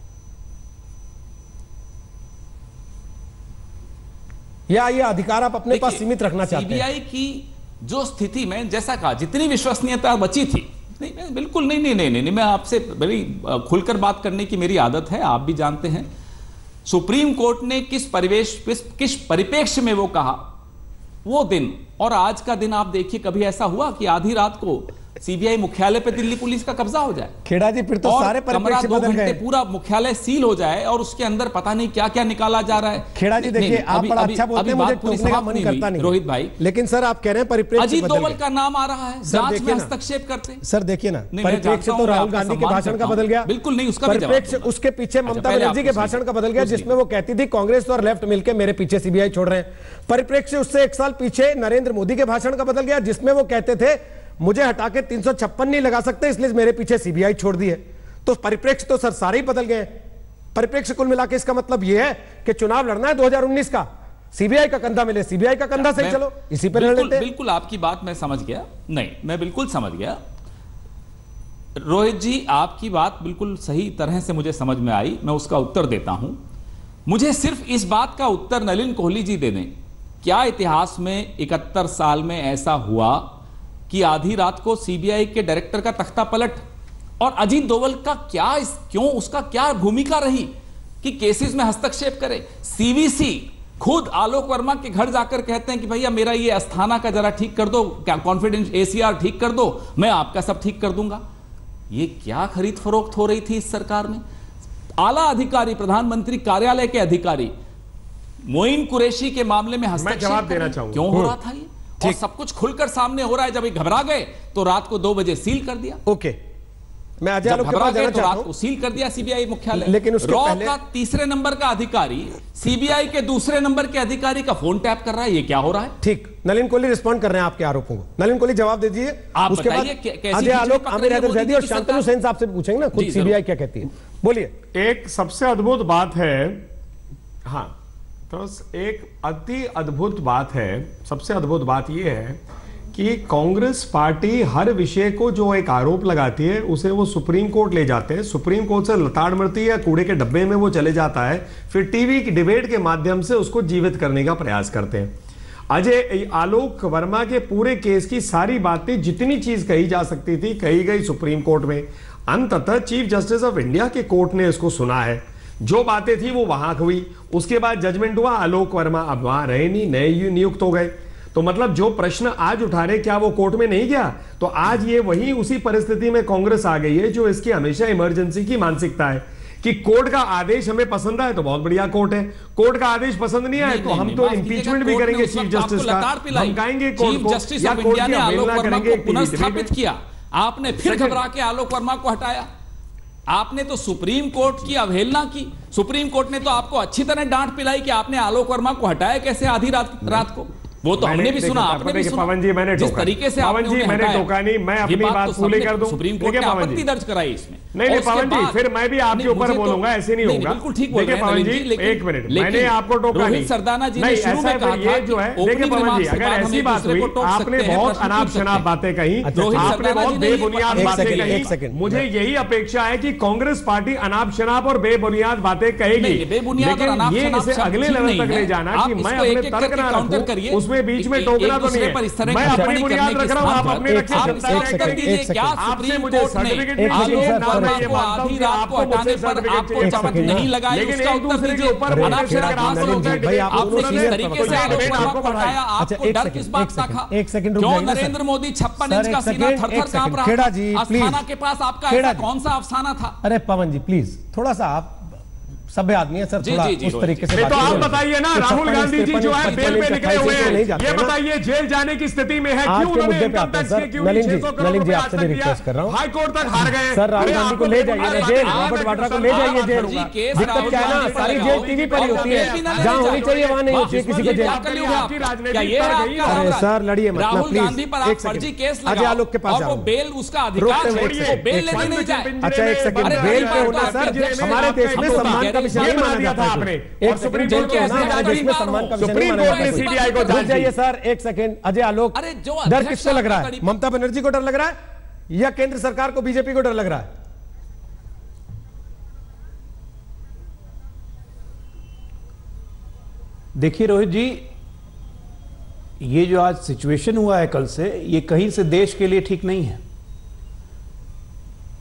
या ये अधिकार आप अपने पास सीमित रखना चाहते हैं? सीबीआई की जो स्थिति में, जैसा कहा, जितनी विश्वसनीयता बची थी नहीं, बिल्कुल नहीं, मैं आपसे बड़ी खुलकर बात करने की मेरी आदत है, आप भी जानते हैं। सुप्रीम कोर्ट ने किस परिप्रेक्ष्य में वो कहा, वो दिन और आज का दिन आप देखिए, कभी ऐसा हुआ कि आधी रात को सीबीआई मुख्यालय पे दिल्ली पुलिस का कब्जा हो जाए? खेड़ा जी, फिर तो सारे परिप्रेक्ष्य बदल गए। पूरा मुख्यालय सील हो जाए और उसके अंदर पता नहीं क्या क्या निकाला जा रहा है। खेड़ा जी देखिए, आप बड़ा अच्छा बोलते हैं, मुझे टोकने का मन करता नहीं रोहित भाई, लेकिन सर आप कह रहे हैं परिप्रेक्ष्य अजीत डोभाल का नाम आ रहा है, जांच में हस्तक्षेप करते हैं। सर देखिए ना, परिप्रेक्ष्य तो राहुल गांधी के भाषण का बदल गया। बिल्कुल नहीं, उसका परिप्रेक्ष्य उसके पीछे ममता बनर्जी के भाषण का बदल गया, जिसमें वो कहती थी कांग्रेस और लेफ्ट मिलकर मेरे पीछे सीबीआई छोड़ रहे हैं। परिप्रेक्ष्य उससे 1 साल पीछे नरेंद्र मोदी के भाषण का बदल गया, जिसमें वो कहते थे मुझे हटा के 356 नहीं लगा सकते, इसलिए मेरे पीछे सीबीआई छोड़ दी है। तो परिप्रेक्ष्य तो सर सारे ही बदल गए। परिप्रेक्ष्य कुल मिलाकर इसका मतलब यह है कि चुनाव लड़ना है 2019 का, सीबीआई का कंधा मिले, सीबीआई का कंधा से चलो, इसी पर लड़ लेते हैं। बिल्कुल आपकी बात मैं समझ गया, नहीं मैं बिल्कुल समझ गया रोहित जी, आपकी बात बिल्कुल सही तरह से मुझे समझ में आई, मैं उसका उत्तर देता हूं। मुझे सिर्फ इस बात का उत्तर नलिन कोहली जी दे दें, क्या इतिहास में 71 साल में ऐसा हुआ कि आधी रात को सीबीआई के डायरेक्टर का तख्ता पलट, और अजीत डोभाल का क्यों उसका क्या भूमिका रही कि केसेस में हस्तक्षेप करे? सीवीसी खुद आलोक वर्मा के घर जाकर कहते हैं कि भैया मेरा ये अस्थाना का जरा ठीक कर दो, क्या कॉन्फिडेंस एसीआर ठीक कर दो, मैं आपका सब ठीक कर दूंगा। ये क्या खरीद फरोख्त हो रही थी इस सरकार में? आला अधिकारी, प्रधानमंत्री कार्यालय के अधिकारी मोइन कुरैशी के मामले में हस्तक्षेप जवाब देना चाहूंगा, क्यों हो रहा था ये? और सब कुछ खुलकर सामने हो रहा है। जब ये घबरा गए तो रात को 2 बजे सील कर दिया। ओके, मैं अजय आलोक के पास जाना चाहता हूं। रात को सील कर दिया सीबीआई मुख्यालय, लेकिन उसके रॉ पहले का 3रे नंबर का अधिकारी सीबीआई के 2रे नंबर के अधिकारी का फोन टैप कर रहा है, ये क्या हो रहा है? ठीक, नलिन कोहली रिस्पॉन्ड कर रहे हैं आपके आरोपों को। नलिन कोहली जवाब दे दीजिए, उसके बाद अजय आलोक, आमिर हैदर जैदी और शांतनु सेन साहब से पूछेंगे ना खुद सीबीआई क्या कहती है। बोलिए। एक सबसे अद्भुत बात है, हाँ तो एक अति अद्भुत बात है, सबसे अद्भुत बात यह है कि कांग्रेस पार्टी हर विषय को जो एक आरोप लगाती है उसे वो सुप्रीम कोर्ट ले जाते हैं, सुप्रीम कोर्ट से लताड़ मरती है, कूड़े के डब्बे में वो चले जाता है, फिर टीवी की डिबेट के माध्यम से उसको जीवित करने का प्रयास करते हैं। अजय आलोक वर्मा के पूरे केस की सारी बातें, जितनी चीज कही जा सकती थी, कही गई सुप्रीम कोर्ट में। अंततः चीफ जस्टिस ऑफ इंडिया के कोर्ट ने इसको सुना है, जो बातें थी वो वहां हुई, उसके बाद जजमेंट हुआ, आलोक वर्मा अब वहां रहे नहीं, नए नियुक्त हो गए। तो मतलब जो प्रश्न आज उठा रहे, क्या वो कोर्ट में नहीं गया? तो आज ये वही उसी परिस्थिति में कांग्रेस आ गई है जो इसकी हमेशा इमरजेंसी की मानसिकता है कि कोर्ट का आदेश हमें पसंद आए तो बहुत बढ़िया कोर्ट है, कोर्ट का आदेश पसंद नहीं आए तो हम तो इम्पीचमेंट भी करेंगे चीफ जस्टिस का, धमकाएंगे कोर्ट को, या कोर्ट की अवहेलना करेंगे, पुनर्स्थापित किया। आपने फिर घबरा के आलोक वर्मा को हटाया। आपने तो सुप्रीम कोर्ट की अवहेलना की, सुप्रीम कोर्ट ने तो आपको अच्छी तरह डांट पिलाई कि आपने आलोक वर्मा को हटाया कैसे आधी रात को। वो तो हमने भी सुना, आपने भी सुना। पवन जी मैंने जिस तरीके से पवन जी मैंने टोका नहीं, मैं अपनी बात पूरी कर दूं। सुप्रीम कोर्ट ने आपत्ति दर्ज कराई इसमें। नहीं पवन जी, फिर मैं भी आपके ऊपर बोलूंगा, ऐसे नहीं होगा। बिल्कुल ठीक बोल रहे हैं पवन जी, एक मिनट, मैंने आपको टोका नहीं। सरदाना जी ने शुरू में कहा था जो है, देखिए पवन जी, अगर ऐसी बात हुई, आपने बहुत अनाप शनाप बातें कही, आपने बहुत बेबुनियाद बातें कही, मुझे यही अपेक्षा है कि कांग्रेस पार्टी अनाप शनाप और बेबुनियाद बातें कहेगी, लेकिन ये इसे अगले लेवल तक ले जाना कि मैं अपने तर्क ना रखूं, उसमें बीच में टोकना तो नहीं है। मैं अपनी बुनियाद रख रहा हूं, आप अपने रखिए। आपसे मुझे सर्टिफिकेट आधी रात को हटाने पर आपको चमक नहीं लगा, उसका उत्तर दीजिए। आपने किस तरीके से आलोक वर्मा को हटाया, आपको डर किस बात का था? क्यों नरेंद्र मोदी 56 इंच का सीना थर-थर कांप रहा था? अस्थाना के पास आपका ऐसा कौन सा अफसाना था? अरे पवन जी प्लीज, थोड़ा सा आप सभ्य आदमी है सर, थोड़ा उस तरीके से। तो आप बताइए ना, राहुल गांधी जी जो है बेल पे निकले हुए हैं, ये बताइए जेल जाने की स्थिति में है, क्यों उन्होंने इनकम टैक्स के क्यों 600 करोड़ रुपए आज तक दिया? हाई कोर्ट तक हार गए। सर राहुल गांधी को ले जाइए ना जेल, रॉबर्ट वाड्रा को ले जाइए जेल। दिक्कत क्या है ना, सारी जेल टीवी पर ही होती है, जहां होनी चाहिए वहां नहीं होती है किसी को जेल। अरे सर लड़िए मत ना प्लीज, एक सेकंड अजय आलोक के पास जाओ, बेल उसका अधिकार है, बेल लेने नहीं जाए। अच्छा एक सेकंड, बेल पे होना सर हमारे देश में सम्मान का विषय नहीं माना जाता आपने। एक सुप्रीम कोर्ट में सम्मान का विषय नहीं माना जाता। सीबीआई को जांच जाइए सर, एक सेकंड अजय आलोक, डर किससे लग रहा है? ममता बनर्जी को डर लग रहा है या केंद्र सरकार को, बीजेपी को डर लग रहा है? देखिए रोहित जी, ये जो आज सिचुएशन हुआ है कल से, ये कहीं से देश के लिए ठीक नहीं है।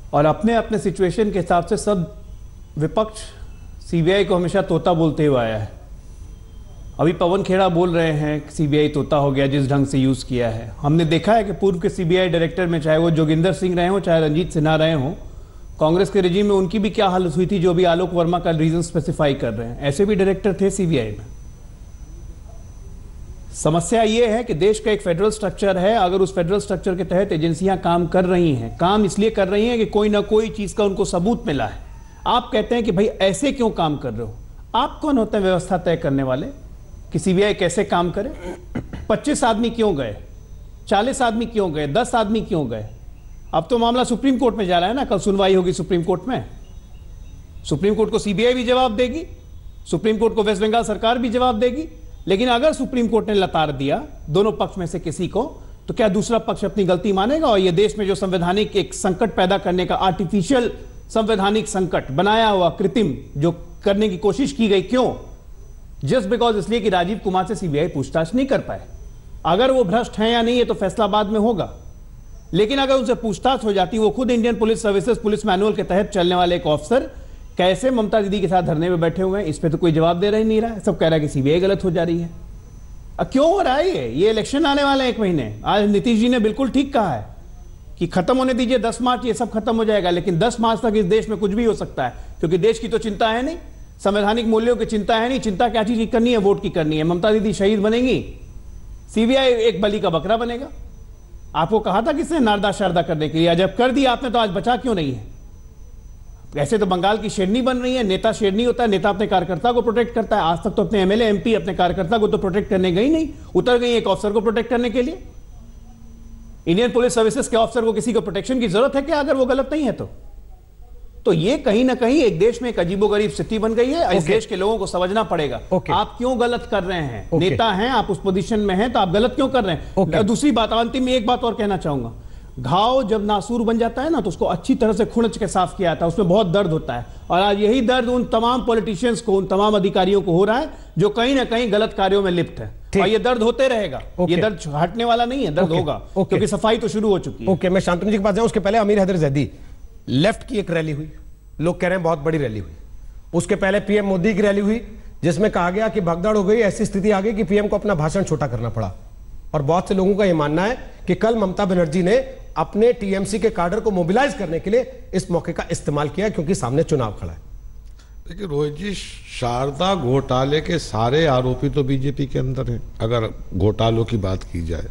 और अपने अपने सिचुएशन के हिसाब से सब विपक्ष सीबीआई को हमेशा तोता बोलते हुए आया है। अभी पवन खेड़ा बोल रहे हैं सीबीआई तोता हो गया जिस ढंग से यूज किया है। हमने देखा है कि पूर्व के सीबीआई डायरेक्टर में चाहे वो जोगिंदर सिंह रहे हो चाहे रंजीत सिन्हा रहे हो, कांग्रेस के रेजिम में उनकी भी क्या हालत हुई थी जो भी आलोक वर्मा का रीजन स्पेसिफाई कर रहे हैं। ऐसे भी डायरेक्टर थे सीबीआई में। समस्या यह है कि देश का एक फेडरल स्ट्रक्चर है, अगर उस फेडरल स्ट्रक्चर के तहत एजेंसियां काम कर रही हैं, काम इसलिए कर रही हैं कि कोई ना कोई चीज का उनको सबूत मिला है। आप कहते हैं कि भाई ऐसे क्यों काम कर रहे हो? आप कौन होते हैं व्यवस्था तय करने वाले कि सीबीआई कैसे काम करे? 25 आदमी क्यों गए, 40 आदमी क्यों गए, 10 आदमी क्यों गए? अब तो मामला सुप्रीम कोर्ट में जा रहा है ना, कल सुनवाई होगी सुप्रीम कोर्ट में। सुप्रीम कोर्ट को सीबीआई भी जवाब देगी, सुप्रीम कोर्ट को वेस्ट बंगाल सरकार भी जवाब देगी। लेकिन अगर सुप्रीम कोर्ट ने लताड़ दिया दोनों पक्ष में से किसी को, तो क्या दूसरा पक्ष अपनी गलती मानेगा? और यह देश में जो संवैधानिक एक संकट पैदा करने का आर्टिफिशियल संवैधानिक संकट बनाया हुआ कृत्रिम जो करने की कोशिश की गई, क्यों? जस्ट बिकॉज इसलिए कि राजीव कुमार से सीबीआई पूछताछ नहीं कर पाए। अगर वो भ्रष्ट हैं या नहीं ये तो फैसला बाद में होगा, लेकिन अगर उनसे पूछताछ हो जाती, वो खुद Indian police services police manual के तहत चलने वाले एक ऑफिसर कैसे ममता दीदी के साथ धरने में बैठे हुए हैं, इस पे तो कोई जवाब दे रहा ही नहीं रहा है। सब कह रहा है कि सीबीआई गलत हो जा रही है। क्यों हो रहा है ये इलेक्शन आने वाले 1 महीने। आज नीतीश जी ने बिल्कुल ठीक कहा है कि खत्म होने दीजिए, 10 मार्च ये सब खत्म हो जाएगा। लेकिन 10 मार्च तक इस देश में कुछ भी हो सकता है, क्योंकि देश की तो चिंता है नहीं, संवैधानिक मूल्यों की चिंता है नहीं। चिंता क्या चीज की करनी है? वोट की करनी है। ममता दीदी शहीद बनेंगी, सीबीआई एक बलि का बकरा बनेगा। आपको कहा था किसने नारदा शारदा करने के लिए, जब कर दिया आपने तो आज बचा क्यों नहीं है? ऐसे तो बंगाल की शेरनी बन रही है। नेता शेरनी होता है, नेता अपने कार्यकर्ता को प्रोटेक्ट करता है। आज तक तो अपने एमएलए एमपी अपने कार्यकर्ता को तो प्रोटेक्ट करने गई नहीं, उतर गई एक ऑफिसर को प्रोटेक्ट करने के लिए। इंडियन पुलिस सर्विसेज के ऑफिसर को किसी को प्रोटेक्शन की जरूरत है क्या, अगर वो गलत नहीं है तो ये कहीं ना कहीं एक देश में एक अजीबोगरीब स्थिति बन गई है। इस देश के लोगों को समझना पड़ेगा आप क्यों गलत कर रहे हैं। नेता हैं, आप उस पोजीशन में हैं, तो आप गलत क्यों कर रहे हैं। दूसरी बात, अंतिम में एक बात और कहना चाहूंगा, घाव जब नासूर बन जाता है ना तो उसको अच्छी तरह से खुरच के साफ किया था, उसमें बहुत दर्द होता है। और आज यही दर्द उन तमाम पॉलिटिशियंस को, उन तमाम अधिकारियों को हो रहा है जो कहीं ना कहीं गलत कार्यों में लिप्त है। और ये दर्द होते रहेगा, ये दर्द हटने वाला नहीं है, दर्द होगा, क्योंकि सफाई तो शुरू हो चुकी है। मैं शांतनु जी के पास जाऊं, उसके पहले अमीर हैदर जैदी। लेफ्ट की एक रैली हुई, लोग कह रहे हैं बहुत बड़ी रैली हुई। उसके पहले पीएम मोदी की रैली हुई जिसमें कहा गया कि भगदड़ हो गई, ऐसी स्थिति आ गई कि पीएम को अपना भाषण छोटा करना पड़ा। और बहुत से लोगों का यह मानना है कि कल ममता बनर्जी ने अपने टीएमसी के काडर को मोबिलाइज करने के लिए इस मौके का इस्तेमाल किया, क्योंकि सामने चुनाव खड़ा है। देखिए रोहित जी, शारदा घोटाले के सारे आरोपी तो बीजेपी के अंदर हैं, अगर घोटालों की बात की जाए।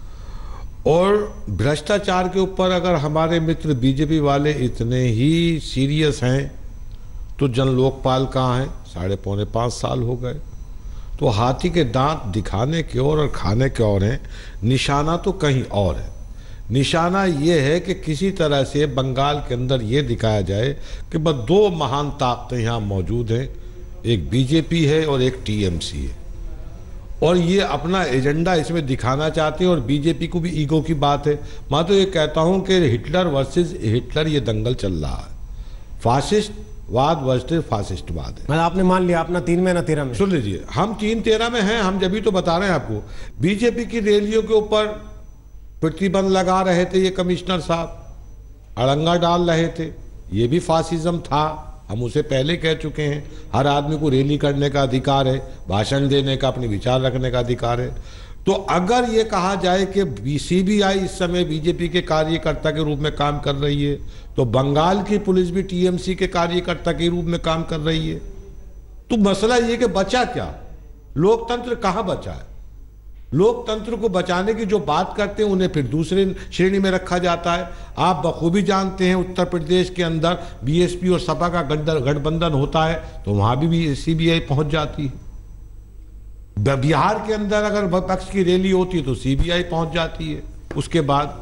और भ्रष्टाचार के ऊपर अगर हमारे मित्र बीजेपी वाले इतने ही सीरियस हैं तो जन लोकपाल कहाँ है? 4.5 साल हो गए। तो हाथी के दांत दिखाने की ओर और खाने के और हैं, निशाना तो कहीं और है। निशाना ये है कि किसी तरह से बंगाल के अंदर ये दिखाया जाए कि बस 2 महान ताकतें यहाँ मौजूद हैं, एक बीजेपी है और एक टीएमसी है, और ये अपना एजेंडा इसमें दिखाना चाहते हैं। और बीजेपी को भी ईगो की बात है। मैं तो ये कहता हूं कि हिटलर वर्सेस हिटलर ये दंगल चल रहा है, फासिस्टवाद वर्सेस फासिस्टवाद है। आपने मान लिया अपना 3 में ना 13 में। सुन लीजिए, हम 3-13 में हैं, हम जब तो बता रहे हैं आपको। बीजेपी की रैलियों के ऊपर प्रतिबंध लगा रहे थे ये कमिश्नर साहब, अड़ंगा डाल रहे थे, ये भी फासिज्म था। हम उसे पहले कह चुके हैं। हर आदमी को रैली करने का अधिकार है, भाषण देने का, अपने विचार रखने का अधिकार है। तो अगर ये कहा जाए कि सीबीआई इस समय बीजेपी के कार्यकर्ता के रूप में काम कर रही है, तो बंगाल की पुलिस भी टीएमसी के कार्यकर्ता के रूप में काम कर रही है। तो मसला ये कि बचा क्या? लोकतंत्र कहाँ बचा है? लोकतंत्र को बचाने की जो बात करते हैं उन्हें फिर दूसरे श्रेणी में रखा जाता है। आप बखूबी जानते हैं उत्तर प्रदेश के अंदर बीएसपी और सपा का गठबंधन होता है तो वहां भी सीबीआई पहुंच जाती है। बिहार के अंदर अगर विपक्ष की रैली होती है तो सीबीआई पहुंच जाती है। उसके बाद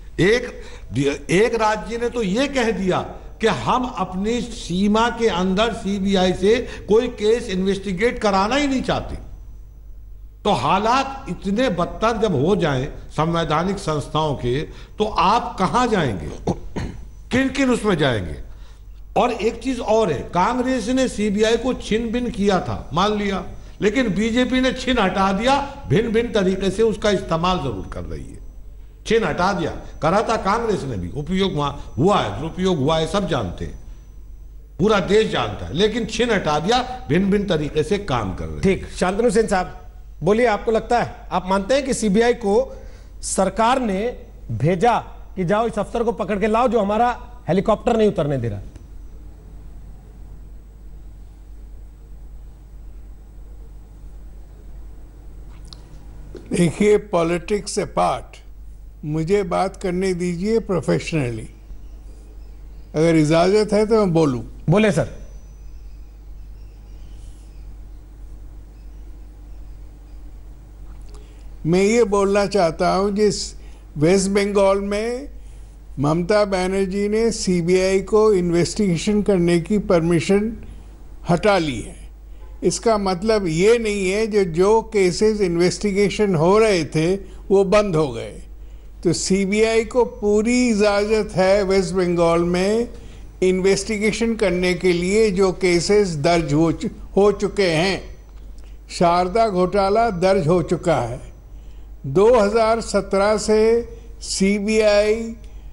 एक राज्य ने तो यह कह दिया कि हम अपनी सीमा के अंदर सीबीआई से कोई केस इन्वेस्टिगेट कराना ही नहीं चाहते। तो हालात इतने बदतर जब हो जाएं संवैधानिक संस्थाओं के, तो आप कहां जाएंगे? किन किन उसमें जाएंगे? और एक चीज और है, कांग्रेस ने सीबीआई को छिन भिन किया था, मान लिया, लेकिन बीजेपी ने छिन हटा दिया, भिन्न भिन्न तरीके से उसका इस्तेमाल जरूर कर रही है। चिन्ह हटा दिया। करा था कांग्रेस ने भी, उपयोग वहां हुआ है, दुरुपयोग हुआ है, सब जानते हैं, पूरा देश जानता है, लेकिन चिन्ह हटा दिया, भिन्न भिन्न तरीके से काम कर रहे हैं। ठीक, शांतनु सेन साहब बोलिए, आपको लगता है, आप मानते हैं कि सीबीआई को सरकार ने भेजा कि जाओ इस अफसर को पकड़ के लाओ जो हमारा हेलीकॉप्टर नहीं उतरने दे रहा? देखिए, पॉलिटिक्स अपार्ट, मुझे बात करने दीजिए प्रोफेशनली। अगर इजाजत है तो मैं बोलूं। बोले सर। मैं ये बोलना चाहता हूं, जिस वेस्ट बंगाल में ममता बनर्जी ने सीबीआई को इन्वेस्टिगेशन करने की परमिशन हटा ली है, इसका मतलब ये नहीं है जो केसेस इन्वेस्टिगेशन हो रहे थे वो बंद हो गए। तो सीबीआई को पूरी इजाज़त है वेस्ट बंगाल में इन्वेस्टिगेशन करने के लिए जो केसेस दर्ज हो चुके हैं। शारदा घोटाला दर्ज हो चुका है। 2017 से सीबीआई,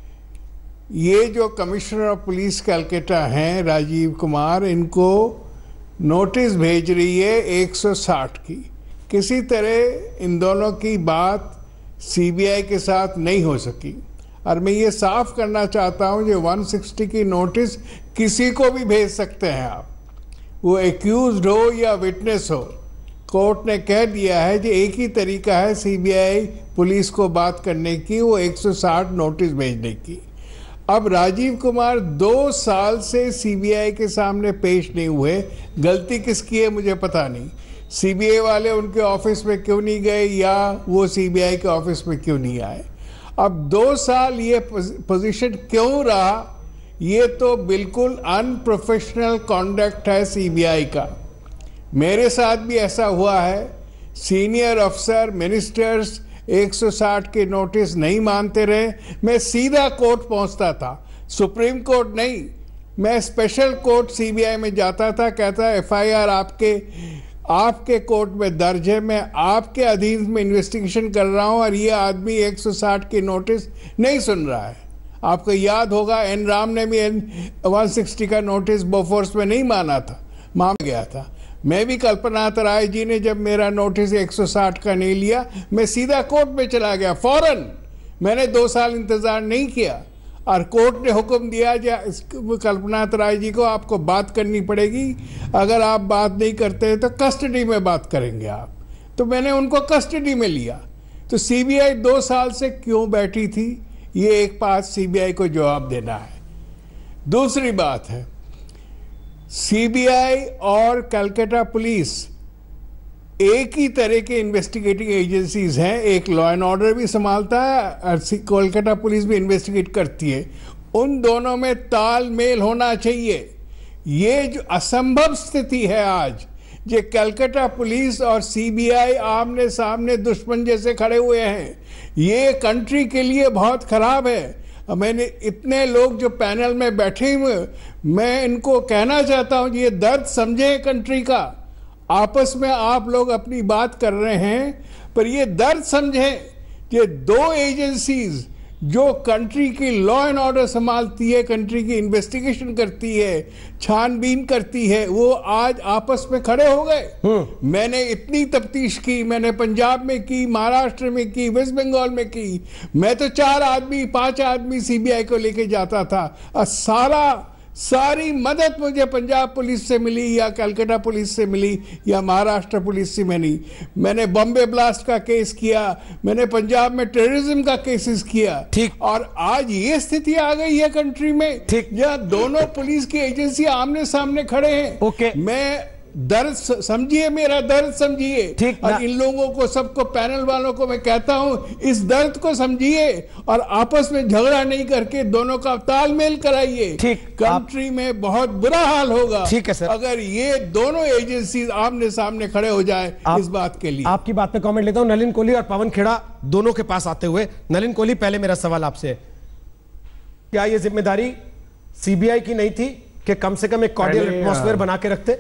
ये जो कमिश्नर ऑफ पुलिस कलकत्ता हैं राजीव कुमार, इनको नोटिस भेज रही है 160 की। किसी तरह इन दोनों की बात सीबीआई के साथ नहीं हो सकी। और मैं ये साफ करना चाहता हूँ, जो 160 की नोटिस किसी को भी भेज सकते हैं आप, वो एक्यूज्ड हो या विटनेस हो। कोर्ट ने कह दिया है कि एक ही तरीका है सीबीआई पुलिस को बात करने की, वो 160 नोटिस भेजने की। अब राजीव कुमार 2 साल से सीबीआई के सामने पेश नहीं हुए। गलती किसकी है मुझे पता नहीं। सीबीआई वाले उनके ऑफिस में क्यों नहीं गए या वो सीबीआई के ऑफिस में क्यों नहीं आए। अब 2 साल ये पोजीशन क्यों रहा, ये तो बिल्कुल अनप्रोफेशनल कॉन्डक्ट है सीबीआई का। मेरे साथ भी ऐसा हुआ है। सीनियर अफसर, मिनिस्टर्स 160 के नोटिस नहीं मानते रहे, मैं सीधा कोर्ट पहुंचता था, सुप्रीम कोर्ट नहीं, मैं स्पेशल कोर्ट सीबीआई में जाता था। कहता एफआईआर आपके कोर्ट में दर्ज है, मैं आपके अधीन में इन्वेस्टिगेशन कर रहा हूं और ये आदमी 160 की नोटिस नहीं सुन रहा है। आपको याद होगा एन राम ने भी 160 का नोटिस बोफोर्स में नहीं माना था, मान गया था। मैं भी कल्पना राय जी ने जब मेरा नोटिस 160 का नहीं लिया, मैं सीधा कोर्ट में चला गया फौरन। मैंने 2 साल इंतजार नहीं किया और कोर्ट ने हुक्म दिया कल्पना राय जी को आपको बात करनी पड़ेगी, अगर आप बात नहीं करते तो कस्टडी में बात करेंगे आप। तो मैंने उनको कस्टडी में लिया। तो सीबीआई 2 साल से क्यों बैठी थी, ये एक बात सीबीआई को जवाब देना है। दूसरी बात है, सीबीआई और कलकत्ता पुलिस एक ही तरह के इन्वेस्टिगेटिंग एजेंसीज हैं। एक लॉ एंड ऑर्डर भी संभालता है और कोलकाता पुलिस भी इन्वेस्टिगेट करती है। उन दोनों में तालमेल होना चाहिए। ये जो असंभव स्थिति है आज, जो कलकत्ता पुलिस और सीबीआई आमने सामने दुश्मन जैसे खड़े हुए हैं, ये कंट्री के लिए बहुत खराब है। मैंने इतने लोग जो पैनल में बैठे हुए, मैं इनको कहना चाहता हूं, ये दर्द समझे कंट्री का। आपस में आप लोग अपनी बात कर रहे हैं, पर ये दर्द समझें। ये 2 एजेंसीज जो कंट्री की लॉ एंड ऑर्डर संभालती है, कंट्री की इन्वेस्टिगेशन करती है, छानबीन करती है, वो आज आपस में खड़े हो गए। मैंने इतनी तफ्तीश की, मैंने पंजाब में की, महाराष्ट्र में की, वेस्ट बंगाल में की। मैं तो 4 आदमी 5 आदमी सीबीआई को लेके जाता था और सारी मदद मुझे पंजाब पुलिस से मिली या कलकत्ता पुलिस से मिली या महाराष्ट्र पुलिस से मिली। मैंने बॉम्बे ब्लास्ट का केस किया, मैंने पंजाब में टेररिज्म का केसेस किया। ठीक। और आज ये स्थिति आ गई है कंट्री में, ठीक, जहाँ दोनों पुलिस की एजेंसी आमने सामने खड़े हैं। ओके, मैं दर्द समझिए, मेरा दर्द समझिए। ठीक। और इन लोगों को, सबको, पैनल वालों को मैं कहता हूं, इस दर्द को समझिए और आपस में झगड़ा नहीं करके दोनों का तालमेल कराइए। ठीक। कंट्री में बहुत बुरा हाल होगा। ठीक है सर, अगर ये दोनों एजेंसी आमने सामने खड़े हो जाए इस बात के लिए। आपकी बात पे कमेंट लेता हूं। नलिन कोहली और पवन खेड़ा दोनों के पास आते हुए, नलिन कोहली, पहले मेरा सवाल आपसे, क्या ये जिम्मेदारी सीबीआई की नहीं थी कि कम से कम एक कॉर्डियल एटमॉस्फेयर बना के रखते?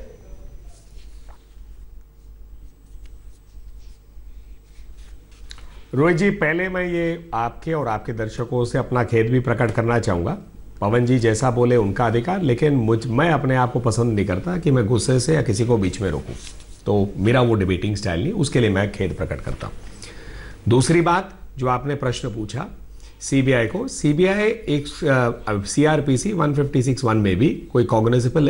रोहित जी, पहले मैं ये आपके और आपके दर्शकों से अपना खेद भी प्रकट करना चाहूंगा। पवन जी जैसा बोले उनका अधिकार, लेकिन मैं अपने आप को पसंद नहीं करता कि मैं गुस्से से या किसी को बीच में रोकूं, तो मेरा वो डिबेटिंग स्टाइल नहीं, उसके लिए मैं खेद प्रकट करता हूं। दूसरी बात, जो आपने प्रश्न पूछा सीबीआई को, सीबीआई एक सीआरपीसी 156(1) में भी कोई कॉग्निजेबल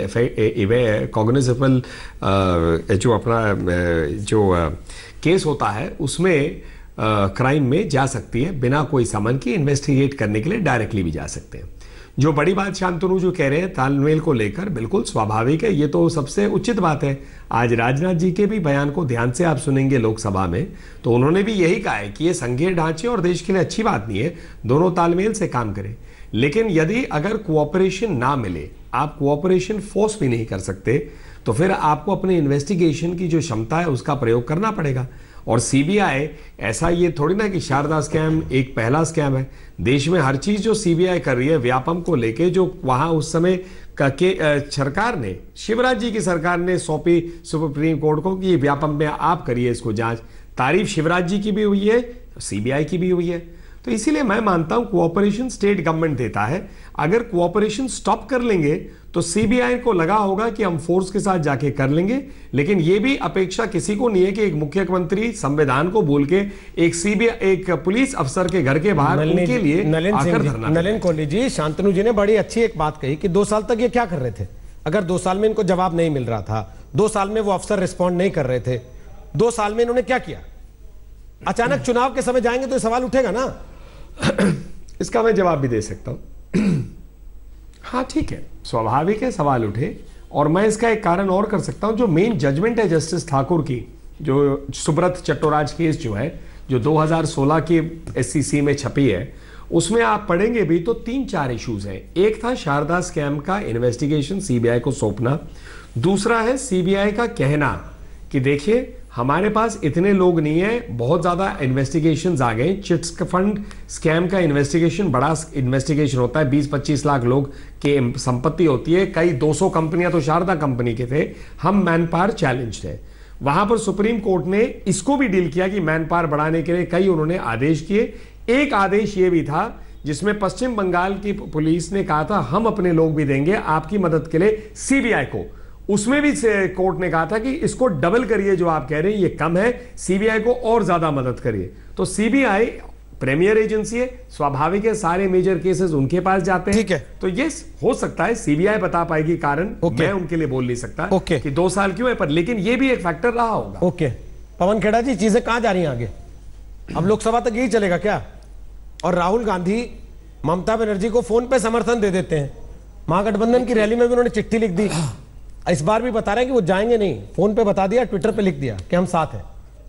जो अपना जो केस होता है उसमें क्राइम में जा सकती है, बिना कोई समन के इन्वेस्टिगेट करने के लिए डायरेक्टली भी जा सकते हैं। जो बड़ी बात शांतनु जो कह रहे हैं तालमेल को लेकर, बिल्कुल स्वाभाविक है, ये तो सबसे उचित बात है। आज राजनाथ जी के भी बयान को ध्यान से आप सुनेंगे लोकसभा में, तो उन्होंने भी यही कहा है कि ये संघीय ढांचे और देश के लिए अच्छी बात नहीं है, दोनों तालमेल से काम करें। लेकिन यदि अगर कोऑपरेशन ना मिले, आप कोऑपरेशन फोर्स भी नहीं कर सकते, तो फिर आपको अपने इन्वेस्टिगेशन की जो क्षमता है उसका प्रयोग करना पड़ेगा। और सीबीआई ऐसा ये थोड़ी ना कि शारदा स्कैम एक पहला स्कैम है, देश में हर चीज जो सीबीआई कर रही है व्यापम को लेके, जो वहां उस समय सरकार ने, शिवराज जी की सरकार ने सौंपी सुप्रीम कोर्ट को कि व्यापम में आप करिए इसको जांच, तारीफ शिवराज जी की भी हुई है, सीबीआई की भी हुई है। तो इसीलिए मैं मानता हूं कोऑपरेशन स्टेट गवर्नमेंट देता है, अगर कोऑपरेशन स्टॉप कर लेंगे तो सीबीआई को लगा होगा कि हम फोर्स के साथ जाके कर लेंगे, लेकिन यह भी अपेक्षा किसी को नहीं है कि एक मुख्यमंत्री संविधान को भूल के एक सीबीआई एक पुलिस अफसर के घर के बाहर उनके लिए आकर धरना। नलिन कोहली जी, शांतनु जी ने बड़ी अच्छी एक बात कही कि 2 साल तक ये क्या कर रहे थे। अगर 2 साल में इनको जवाब नहीं मिल रहा था, 2 साल में वो अफसर रिस्पॉन्ड नहीं कर रहे थे, 2 साल में इन्होंने क्या किया? अचानक चुनाव के समय जाएंगे तो सवाल उठेगा ना। इसका मैं जवाब भी दे सकता हूं। हाँ ठीक है, स्वाभाविक है सवाल उठे, और मैं इसका एक कारण और कर सकता हूं। जो मेन जजमेंट है जस्टिस ठाकुर की, जो सुब्रत चट्टोराज केस जो है, जो 2016 की एससीसी में छपी है, उसमें आप पढ़ेंगे भी तो 3-4 इश्यूज हैं। एक था शारदा स्कैम का इन्वेस्टिगेशन सीबीआई को सौंपना, दूसरा है सीबीआई का कहना कि देखिए हमारे पास इतने लोग नहीं है, बहुत ज्यादा इन्वेस्टिगेशंस आ गए, चिट्स फंड स्कैम का इन्वेस्टिगेशन बड़ा इन्वेस्टिगेशन होता है, 20-25 लाख लोग के संपत्ति होती है, कई 200 कंपनियां तो शारदा कंपनी के थे, हम मैन पावर चैलेंज थे। वहां पर सुप्रीम कोर्ट ने इसको भी डील किया कि मैन पावर बढ़ाने के लिए कई उन्होंने आदेश किए। एक आदेश ये भी था जिसमें पश्चिम बंगाल की पुलिस ने कहा था हम अपने लोग भी देंगे आपकी मदद के लिए सीबीआई को, उसमें भी कोर्ट ने कहा था कि इसको डबल करिए, जो आप कह रहे हैं ये कम है, सीबीआई को और ज्यादा मदद करिए। तो सीबीआई प्रीमियर एजेंसी है, स्वाभाविक है सारे मेजर केसेस उनके पास जाते हैं। ठीक है, तो ये हो सकता है सीबीआई बता पाएगी कारण, मैं उनके लिए बोल नहीं सकता कि 2 साल क्यों है, पर लेकिन ये भी एक फैक्टर रहा होगा। ओके, पवन खेड़ा जी, चीजें कहां जा रही हैं आगे? अब लोकसभा तक यही चलेगा क्या? और राहुल गांधी ममता बनर्जी को फोन पे समर्थन दे देते हैं, महागठबंधन की रैली में भी उन्होंने चिट्ठी लिख दी, इस बार भी बता रहे हैं कि वो जाएंगे नहीं, फोन पे बता दिया, ट्विटर पे लिख दिया कि हम साथ हैं।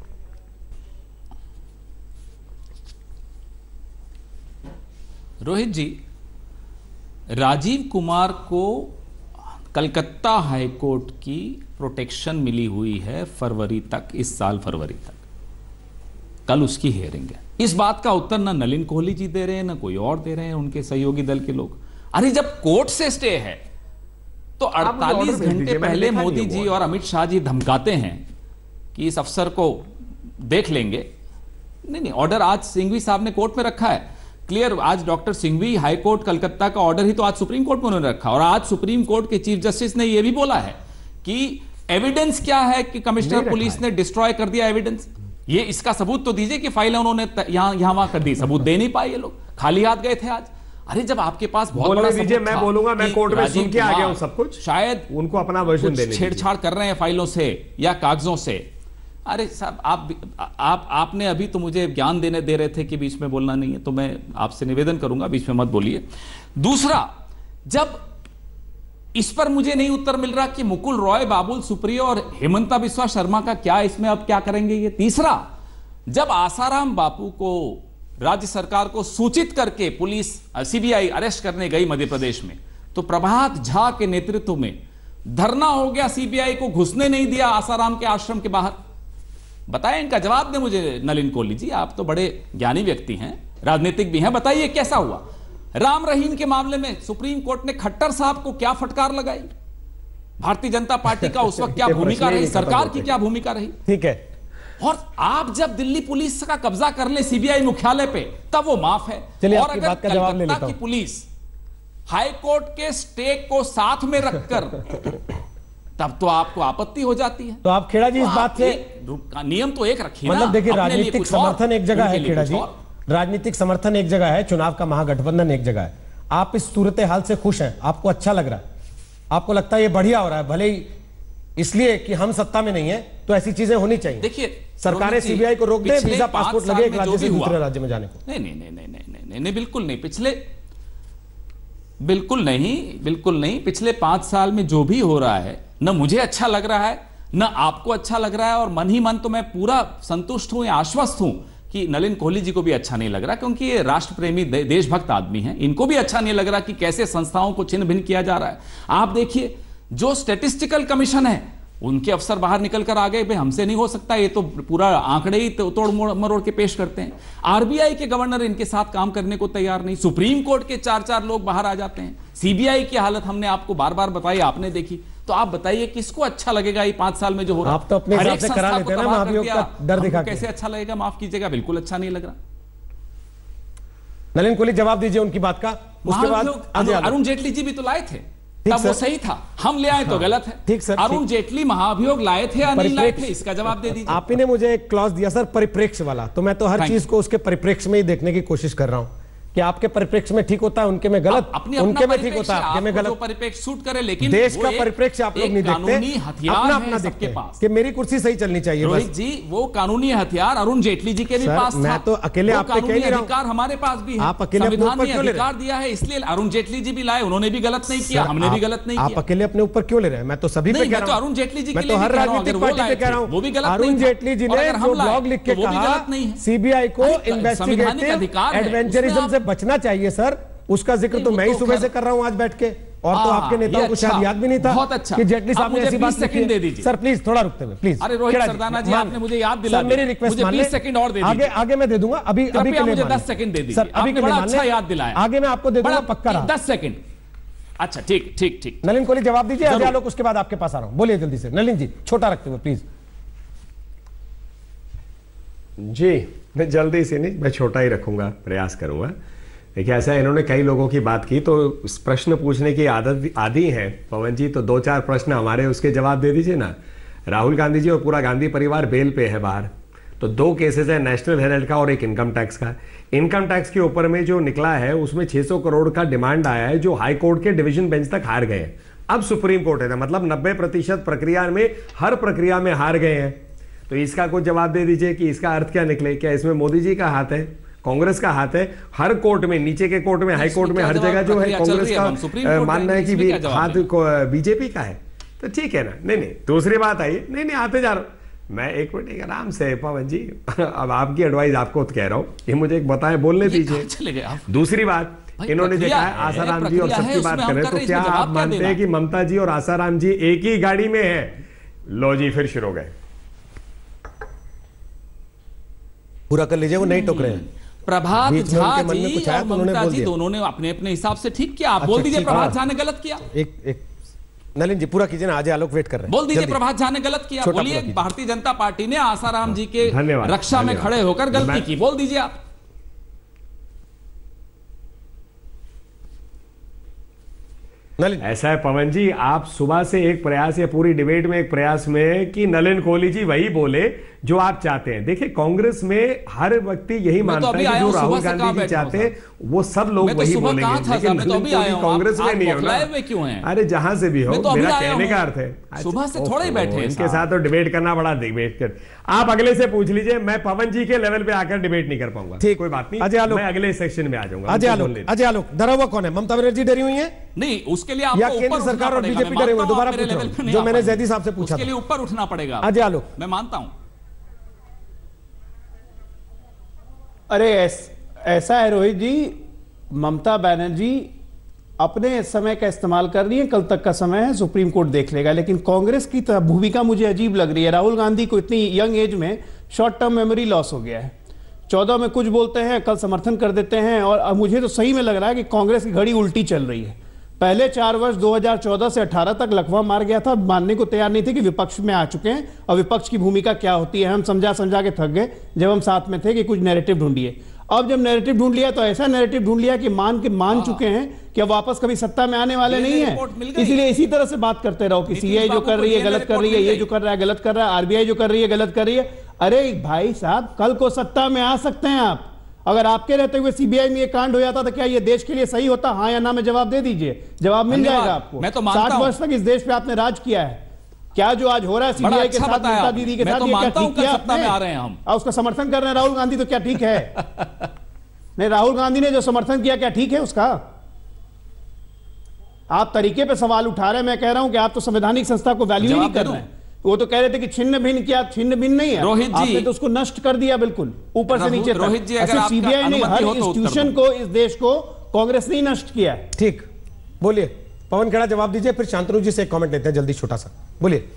रोहित जी, राजीव कुमार को कलकत्ता हाईकोर्ट की प्रोटेक्शन मिली हुई है फरवरी तक, इस साल फरवरी तक, कल उसकी हियरिंग है। इस बात का उत्तर ना नलिन कोहली जी दे रहे हैं, ना कोई और दे रहे हैं, उनके सहयोगी दल के लोग। अरे जब कोर्ट से स्टे है तो 48 घंटे पहले मोदी जी और अमित शाह जी धमकाते हैं कि इस अफसर को देख लेंगे। नहीं, ऑर्डर आज सिंघवी साहब ने कोर्ट में रखा है, क्लियर। आज डॉक्टर सिंघवी हाईकोर्ट कलकत्ता का ऑर्डर ही तो आज सुप्रीम कोर्ट में उन्होंने रखा, और आज सुप्रीम कोर्ट के चीफ जस्टिस ने यह भी बोला है कि एविडेंस क्या है कि कमिश्नर पुलिस ने डिस्ट्रॉय कर दिया एविडेंस, ये इसका सबूत तो दीजिए कि फाइलें उन्होंने यहां वहां कर दी, सबूत दे नहीं पाए ये लोग, खाली हाथ गए थे आज। अरे जब आपके पास बहुत बड़ा सबूत था, मैं बोलूंगा, मैं कोर्ट में सुन के आ गया हूं सब कुछ, शायद उनको अपना वर्जन देने छेड़छाड़ कर रहे हैं फाइलों से या कागजों से। अरे साहब, आपने अभी तो मुझे ज्ञान देने दे रहे थे कि बीच में बोलना नहीं है, तो मैं आपसे निवेदन करूंगा बीच में मत बोलिए। दूसरा, जब इस पर मुझे नहीं उत्तर मिल रहा कि मुकुल रॉय, बाबुल सुप्रियो और हेमंता बिस्वा शर्मा का क्या इसमें अब क्या करेंगे ये। तीसरा, जब आसाराम बापू को राज्य सरकार को सूचित करके पुलिस सीबीआई अरेस्ट करने गई मध्य प्रदेश में, तो प्रभात झा के नेतृत्व में धरना हो गया, सीबीआई को घुसने नहीं दिया आसाराम के आश्रम के बाहर। बताएं, इनका जवाब दे मुझे नलिन कोहली जी, आप तो बड़े ज्ञानी व्यक्ति हैं, राजनीतिक भी हैं, बताइए कैसा हुआ। राम रहीम के मामले में सुप्रीम कोर्ट ने खट्टर साहब को क्या फटकार लगाई, भारतीय जनता पार्टी का उस वक्त क्या भूमिका रही, सरकार की क्या भूमिका रही। ठीक है, और आप जब दिल्ली पुलिस का कब्जा कर ले सीबीआई मुख्यालय पे तब वो माफ है। चलिए, और आपकी अगर बात का जवाब ले कलकत्ता लेता की हूं। पुलिस हाई कोर्ट के स्टे को साथ में रखकर तब तो आपको आपत्ति हो जाती है। तो आप खेड़ा जी इस बात से नियम तो एक रखिए ना, मतलब देखिए, अपने लिए राजनीतिक कुछ और, समर्थन एक जगह है उनके लिए खेड़ा कुछ जी, और। राजनीतिक समर्थन एक जगह है, चुनाव का महागठबंधन एक जगह है। आप इस सूरत हाल से खुश हैं, आपको अच्छा लग रहा है, आपको लगता है ये बढ़िया हो रहा है, भले ही इसलिए कि हम सत्ता में नहीं है तो ऐसी चीजें होनी चाहिए। देखिए, सरकारें सीबीआई को रोक दे, वीजा पासपोर्ट लगे एक राज्य से दूसरे राज्य में जाने को। नहीं नहीं नहीं नहीं नहीं नहीं नहीं, बिल्कुल नहीं। बिल्कुल नहीं, पिछले 5 साल में जो भी हो रहा है न मुझे अच्छा लग रहा है न आपको अच्छा लग रहा है, और मन ही मन तो मैं पूरा संतुष्ट हूं या आश्वस्त हूं कि नलिन कोहली जी को भी अच्छा नहीं लग रहा, क्योंकि ये राष्ट्र प्रेमी देशभक्त आदमी हैं। इनको भी अच्छा नहीं लग रहा कि कैसे संस्थाओं को छिन्न भिन्न किया जा रहा है। आप देखिए, जो स्टैटिस्टिकल कमीशन है उनके अफसर बाहर निकल कर आ गए, भाई हमसे नहीं हो सकता, ये तो पूरा आंकड़े ही तोड़ मरोड़ के पेश करते हैं। आरबीआई के गवर्नर इनके साथ काम करने को तैयार नहीं, सुप्रीम कोर्ट के 4-4 लोग बाहर आ जाते हैं। सीबीआई की हालत हमने आपको बार बार बताई, आपने देखी, तो आप बताइए किसको अच्छा लगेगा ये 5 साल में जो हो रहा है? आप तो अपने हिसाब से करा लेते हैं ना महाभियोग का डर दिखा के। कैसे अच्छा लगेगा? माफ कीजिएगा, बिल्कुल अच्छा नहीं लग रहा। नलिन कोहली जवाब दीजिए उनकी बात का। उसके बाद अरुण जेटली जी भी तो लाए थे, तब वो सही था, हम ले आए तो गलत है। ठीक सर, अरुण जेटली महाभियोग लाए थे या नहीं लाए थे, इसका जवाब दे दीजिए। आप ही ने मुझे एक क्लॉज दिया सर, परिप्रेक्ष्य वाला, तो मैं तो हर चीज को उसके परिप्रेक्ष्य में ही देखने की कोशिश कर रहा हूं कि आपके परिप्रेक्ष्य में ठीक होता है, उनके में गलत, उनके में ठीक होता है, आपके में गलत। परिप्रेक्ष्य सूट करे, लेकिन देश का परिप्रेक्ष्य आप लोग नहीं देखते, अपना अपना देखते हैं कि मेरी कुर्सी सही चलनी चाहिए। रोहित जी, वो कानूनी हथियार अरुण जेटली जी के भी पास था। मैं तो अकेले आप पे कह नहीं रहा हूं, अधिकार हमारे पास भी है। आप अकेले अपने ऊपर क्यों ले रहे हैं? अधिकार दिया है, इसलिए अरुण जेटली जी भी लाए, उन्होंने भी गलत नहीं किया, हमने भी गलत नहीं किया। आप अकेले अपने ऊपर क्यों ले रहे हैं? मैं तो सभी पे कह रहा हूं, अरुण जेटली जी मैं तो हर राजनीतिक पार्टी पे कह रहा हूं, अरुण जेटली जी ने जो ब्लॉग लिख के कहा सीबीआई को इन्वेस्टिगेटिव एडवेंचरिज्म से बचना चाहिए सर, उसका जिक्र तो मैं ही सुबह से कर रहा हूं आज बैठ के, और तो आपके नेताओं को शायद याद भी नहीं था कि जेटली साहब ने ऐसी बात सेकंड दे दीजिए। सर प्लीज थोड़ा रुकते हुए प्लीज। अरे रोहित सरदाना जी, आपने मुझे याद दिला दिया, मेरी रिक्वेस्ट मान लें, 20 सेकंड और दे दीजिए। आगे मैं दे दूंगा, अभी के लिए मुझे 10 सेकंड दे दीजिए। सर अभी के लिए मान लें, याद दिलाया, आगे मैं आपको दे दूंगा पक्का रहा। 10 सेकंड। अच्छा ठीक ठीक ठीक। नलिन कोहली जवाब दीजिए, अजय आलोक उसके बाद आपके पास आ रहा हूं, बोलिए जल्दी से। नलिन जी छोटा रखते हुए प्लीज। जी मैं जल्दी से नहीं, मैं छोटा ही रखूंगा, प्रयास करूंगा। देखिए ऐसा है, इन्होंने कई लोगों की बात की, तो प्रश्न पूछने की आदत आदि है पवन जी, तो 2-4 प्रश्न हमारे उसके जवाब दे दीजिए ना। राहुल गांधी जी और पूरा गांधी परिवार बेल पे है बाहर, तो 2 केसेस है, नेशनल हेराल्ड का और एक इनकम टैक्स का। इनकम टैक्स के ऊपर में जो निकला है उसमें 600 करोड़ का डिमांड आया है, जो हाई कोर्ट के डिवीजन बेंच तक हार गए हैं। अब सुप्रीम कोर्ट है, मतलब 90% प्रक्रिया में, हर प्रक्रिया में हार गए हैं। तो इसका कुछ जवाब दे दीजिए कि इसका अर्थ क्या निकले, क्या इसमें मोदी जी का हाथ है, कांग्रेस का हाथ है? हर कोर्ट में, नीचे के कोर्ट में, हाई कोर्ट में, हर जगह जो है कांग्रेस का मानना है कि हाथ बीजेपी का है, तो ठीक है ना। नहीं नहीं, दूसरी बात आई, नहीं आते जा रहा हूं मैं, एक मिनट आराम से पवन जी, अब आपकी एडवाइस आपको कह रहा हूं, ये मुझे एक बताएं, बोलने दीजिए। दूसरी बात, इन्होंने जो कहा है आसाराम जी और सबकी बात करें, तो क्या आप मानते हैं कि ममता जी और आसाराम जी एक ही गाड़ी में है? लो जी फिर शुरू हो गए, पूरा कर लीजिए, वो नहीं टोक रहे हैं। प्रभात झा जी और ममता जी दोनों ने अपने अपने हिसाब से ठीक किया, आप बोल दीजिए प्रभात झा ने गलत किया। एक नलिन जी पूरा कीजिए ना, आज आलोक वेट कर रहे हैं। बोल दीजिए प्रभात झा ने गलत किया, बोलिए भारतीय जनता पार्टी ने आसाराम जी के रक्षा में खड़े होकर गलती की, बोल दीजिए आप। ऐसा है पवन जी, आप सुबह से एक प्रयास, या पूरी डिबेट में एक प्रयास में कि नलिन कोहली जी वही बोले जो आप चाहते हैं। देखिए कांग्रेस में हर व्यक्ति यही मानता है कि जो राहुल गांधी जी चाहते हैं वो सब लोग वही बोलेंगे, लेकिन नलिन कोहली कांग्रेस में नहीं होना। अरे जहां से भी हो, मेरा कहने का अर्थ है सुबह से थोड़े बैठे इनके साथ, तो डिबेट करना बड़ा डिबेट कर, आप अगले से पूछ लीजिए, मैं पवन जी के लेवल पे आकर डिबेट नहीं कर पाऊंगा। ठीक, कोई बात नहीं, मैं अगले सेक्शन में आ जाऊंगा। अजय आलोक डरा हुआ कौन है? ममता बनर्जी डरी हुई है? नहीं, उसके लिए आपको या केंद्र सरकार और बीजेपी डरे हुए? दोबारा पूछ रहा हूं, जो मैंने जैदी साहब से पूछा, उसके लिए ऊपर उठना पड़ेगा। अजय आलोक, मैं मानता हूं। अरे ऐसा है रोहित जी, ममता बनर्जी अपने समय का इस्तेमाल कर रही है, कल तक का समय है, सुप्रीम कोर्ट देख लेगा। लेकिन कांग्रेस की भूमिका मुझे अजीब लग रही है। राहुल गांधी को इतनी यंग एज में शॉर्ट टर्म मेमोरी लॉस हो गया है, 14 में कुछ बोलते हैं, कल समर्थन कर देते हैं, और मुझे तो सही में लग रहा है कि कांग्रेस की घड़ी उल्टी चल रही है। पहले 4 वर्ष 2014 से 18 तक लकवा मार गया था, मानने को तैयार नहीं थे कि विपक्ष में आ चुके हैं और विपक्ष की भूमिका क्या होती है। हम समझा के थक गए जब हम साथ में थे कि कुछ नैरेटिव ढूंढिए। अब जब नैरेटिव ढूंढ लिया तो ऐसा नैरेटिव ढूंढ लिया कि मान चुके हैं कि अब वापस कभी सत्ता में आने वाले नहीं है। इसलिए इसी तरह से बात करते रहो कि सीआई जो कर रही है गलत कर रही है, ये जो कर रहा है गलत कर रहा है, आरबीआई जो कर रही है गलत कर रही है। अरे भाई साहब, कल को सत्ता में आ सकते हैं आप। अगर आपके रहते हुए सीबीआई में ये कांड हो जाता तो क्या ये देश के लिए सही होता? हाँ या ना में जवाब दे दीजिए, जवाब मिल जाएगा आपको। 60 वर्ष तक इस देश पे आपने राज किया है। क्या जो आज हो रहा है सीबीआई के साथ, ममता दीदी के साथ, ये क्या ठीक किया आपने? आ रहे हैं हम और उसका समर्थन कर रहे हैं राहुल गांधी, तो क्या ठीक है? नहीं, राहुल गांधी ने जो समर्थन किया क्या ठीक है उसका? आप तरीके पे सवाल उठा रहे हैं। मैं कह रहा हूं कि आप तो संवैधानिक संस्था को वैल्यू ही नहीं कर रहे हैं। वो तो कह रहे थे कि छिन्न भिन्न किया, छिन्न भिन्न नहीं है रोहित जी, आपने तो उसको नष्ट कर दिया बिल्कुल ऊपर से नीचे तक। रोहित जी, अगर सीबीआई ने हर इंस्टीट्यूशन को, इस देश को कांग्रेस ने नष्ट किया है। ठीक, बोलिए पवन खेड़ा, जवाब दीजिए, फिर शांतनु जी से एक कमेंट लेते हैं जल्दी, छोटा सा, बोलिए।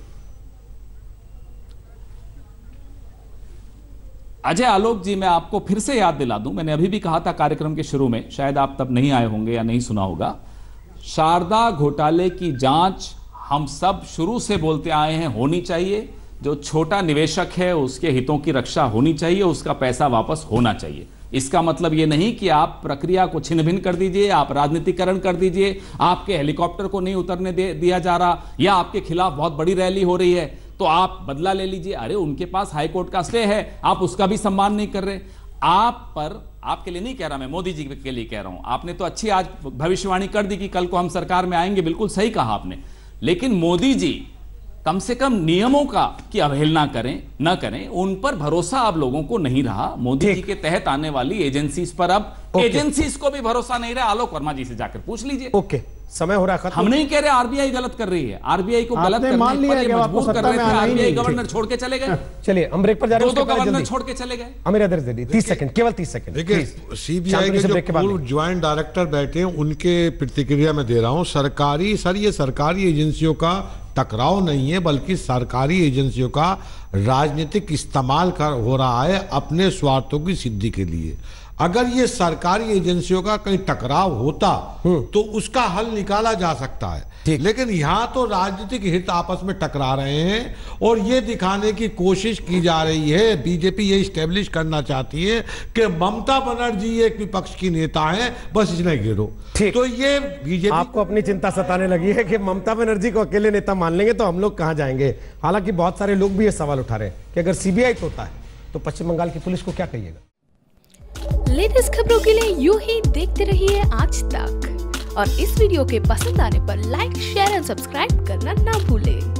अजय आलोक जी, मैं आपको फिर से याद दिला दूं, मैंने अभी भी कहा था कार्यक्रम के शुरू में, शायद आप तब नहीं आए होंगे या नहीं सुना होगा। शारदा घोटाले की जांच हम सब शुरू से बोलते आए हैं होनी चाहिए। जो छोटा निवेशक है उसके हितों की रक्षा होनी चाहिए, उसका पैसा वापस होना चाहिए। इसका मतलब यह नहीं कि आप प्रक्रिया को छिन्न भिन्न कर दीजिए, आप राजनीतिकरण कर दीजिए, आपके हेलीकॉप्टर को नहीं उतरने दिया जा रहा, या आपके खिलाफ बहुत बड़ी रैली हो रही है तो आप बदला ले लीजिए। अरे उनके पास हाईकोर्ट का स्टे है, आप उसका भी सम्मान नहीं कर रहे। आप पर, आपके लिए नहीं कह रहा मैं, मोदी जी के लिए कह रहा हूं। आपने तो अच्छी आज भविष्यवाणी कर दी कि कल को हम सरकार में आएंगे, बिल्कुल सही कहा आपने। लेकिन मोदी जी कम से कम नियमों की अवहेलना करें न करें, उन पर भरोसा अब लोगों को नहीं रहा। मोदी जी के तहत आने वाली एजेंसीज पर अब एजेंसीज को भी भरोसा नहीं रहा। आलोक वर्मा जी से जाकर पूछ लीजिए। ओके, समय हो रहा है, हम नहीं कह रहे आरबीआई गलत कर रही है, आरबीआई को गलत करने पर मजबूर कर रहे थे, आरबीआई गवर्नर छोड़ के चले गए। चलिए हम ब्रेक पर जा रहे हैं, दो गवर्नर छोड़ के चले गए। अमीर अदर 30 सेकंड, केवल 30 सेकंड। देखिए, सीबीआई के जो पूर्व ज्वाइंट डायरेक्टर बैठे हैं उनके प्रतिक्रिया में दे रहा हूं। ये सरकारी एजेंसियों का टकराव नहीं है, बल्कि सरकारी एजेंसियों का राजनीतिक इस्तेमाल हो रहा है अपने स्वार्थों की सिद्धि के लिए। अगर ये सरकारी एजेंसियों का कहीं टकराव होता तो उसका हल निकाला जा सकता है, लेकिन यहां तो राजनीतिक हित आपस में टकरा रहे हैं और ये दिखाने की कोशिश की जा रही है, बीजेपी ये स्टैब्लिश करना चाहती है कि ममता बनर्जी एक विपक्ष की नेता है, बस इन्हें गिरो। तो ये बीजेपी, आपको अपनी चिंता सताने लगी है कि ममता बनर्जी को अकेले नेता मान लेंगे तो हम लोग कहां जाएंगे। हालांकि बहुत सारे लोग भी ये सवाल उठा रहे हैं कि अगर सीबीआई होता है तो पश्चिम बंगाल की पुलिस को क्या कहिएगा। लेटेस्ट खबरों के लिए यूं ही देखते रहिए आज तक, और इस वीडियो के पसंद आने पर लाइक, शेयर एंड सब्सक्राइब करना ना भूलें।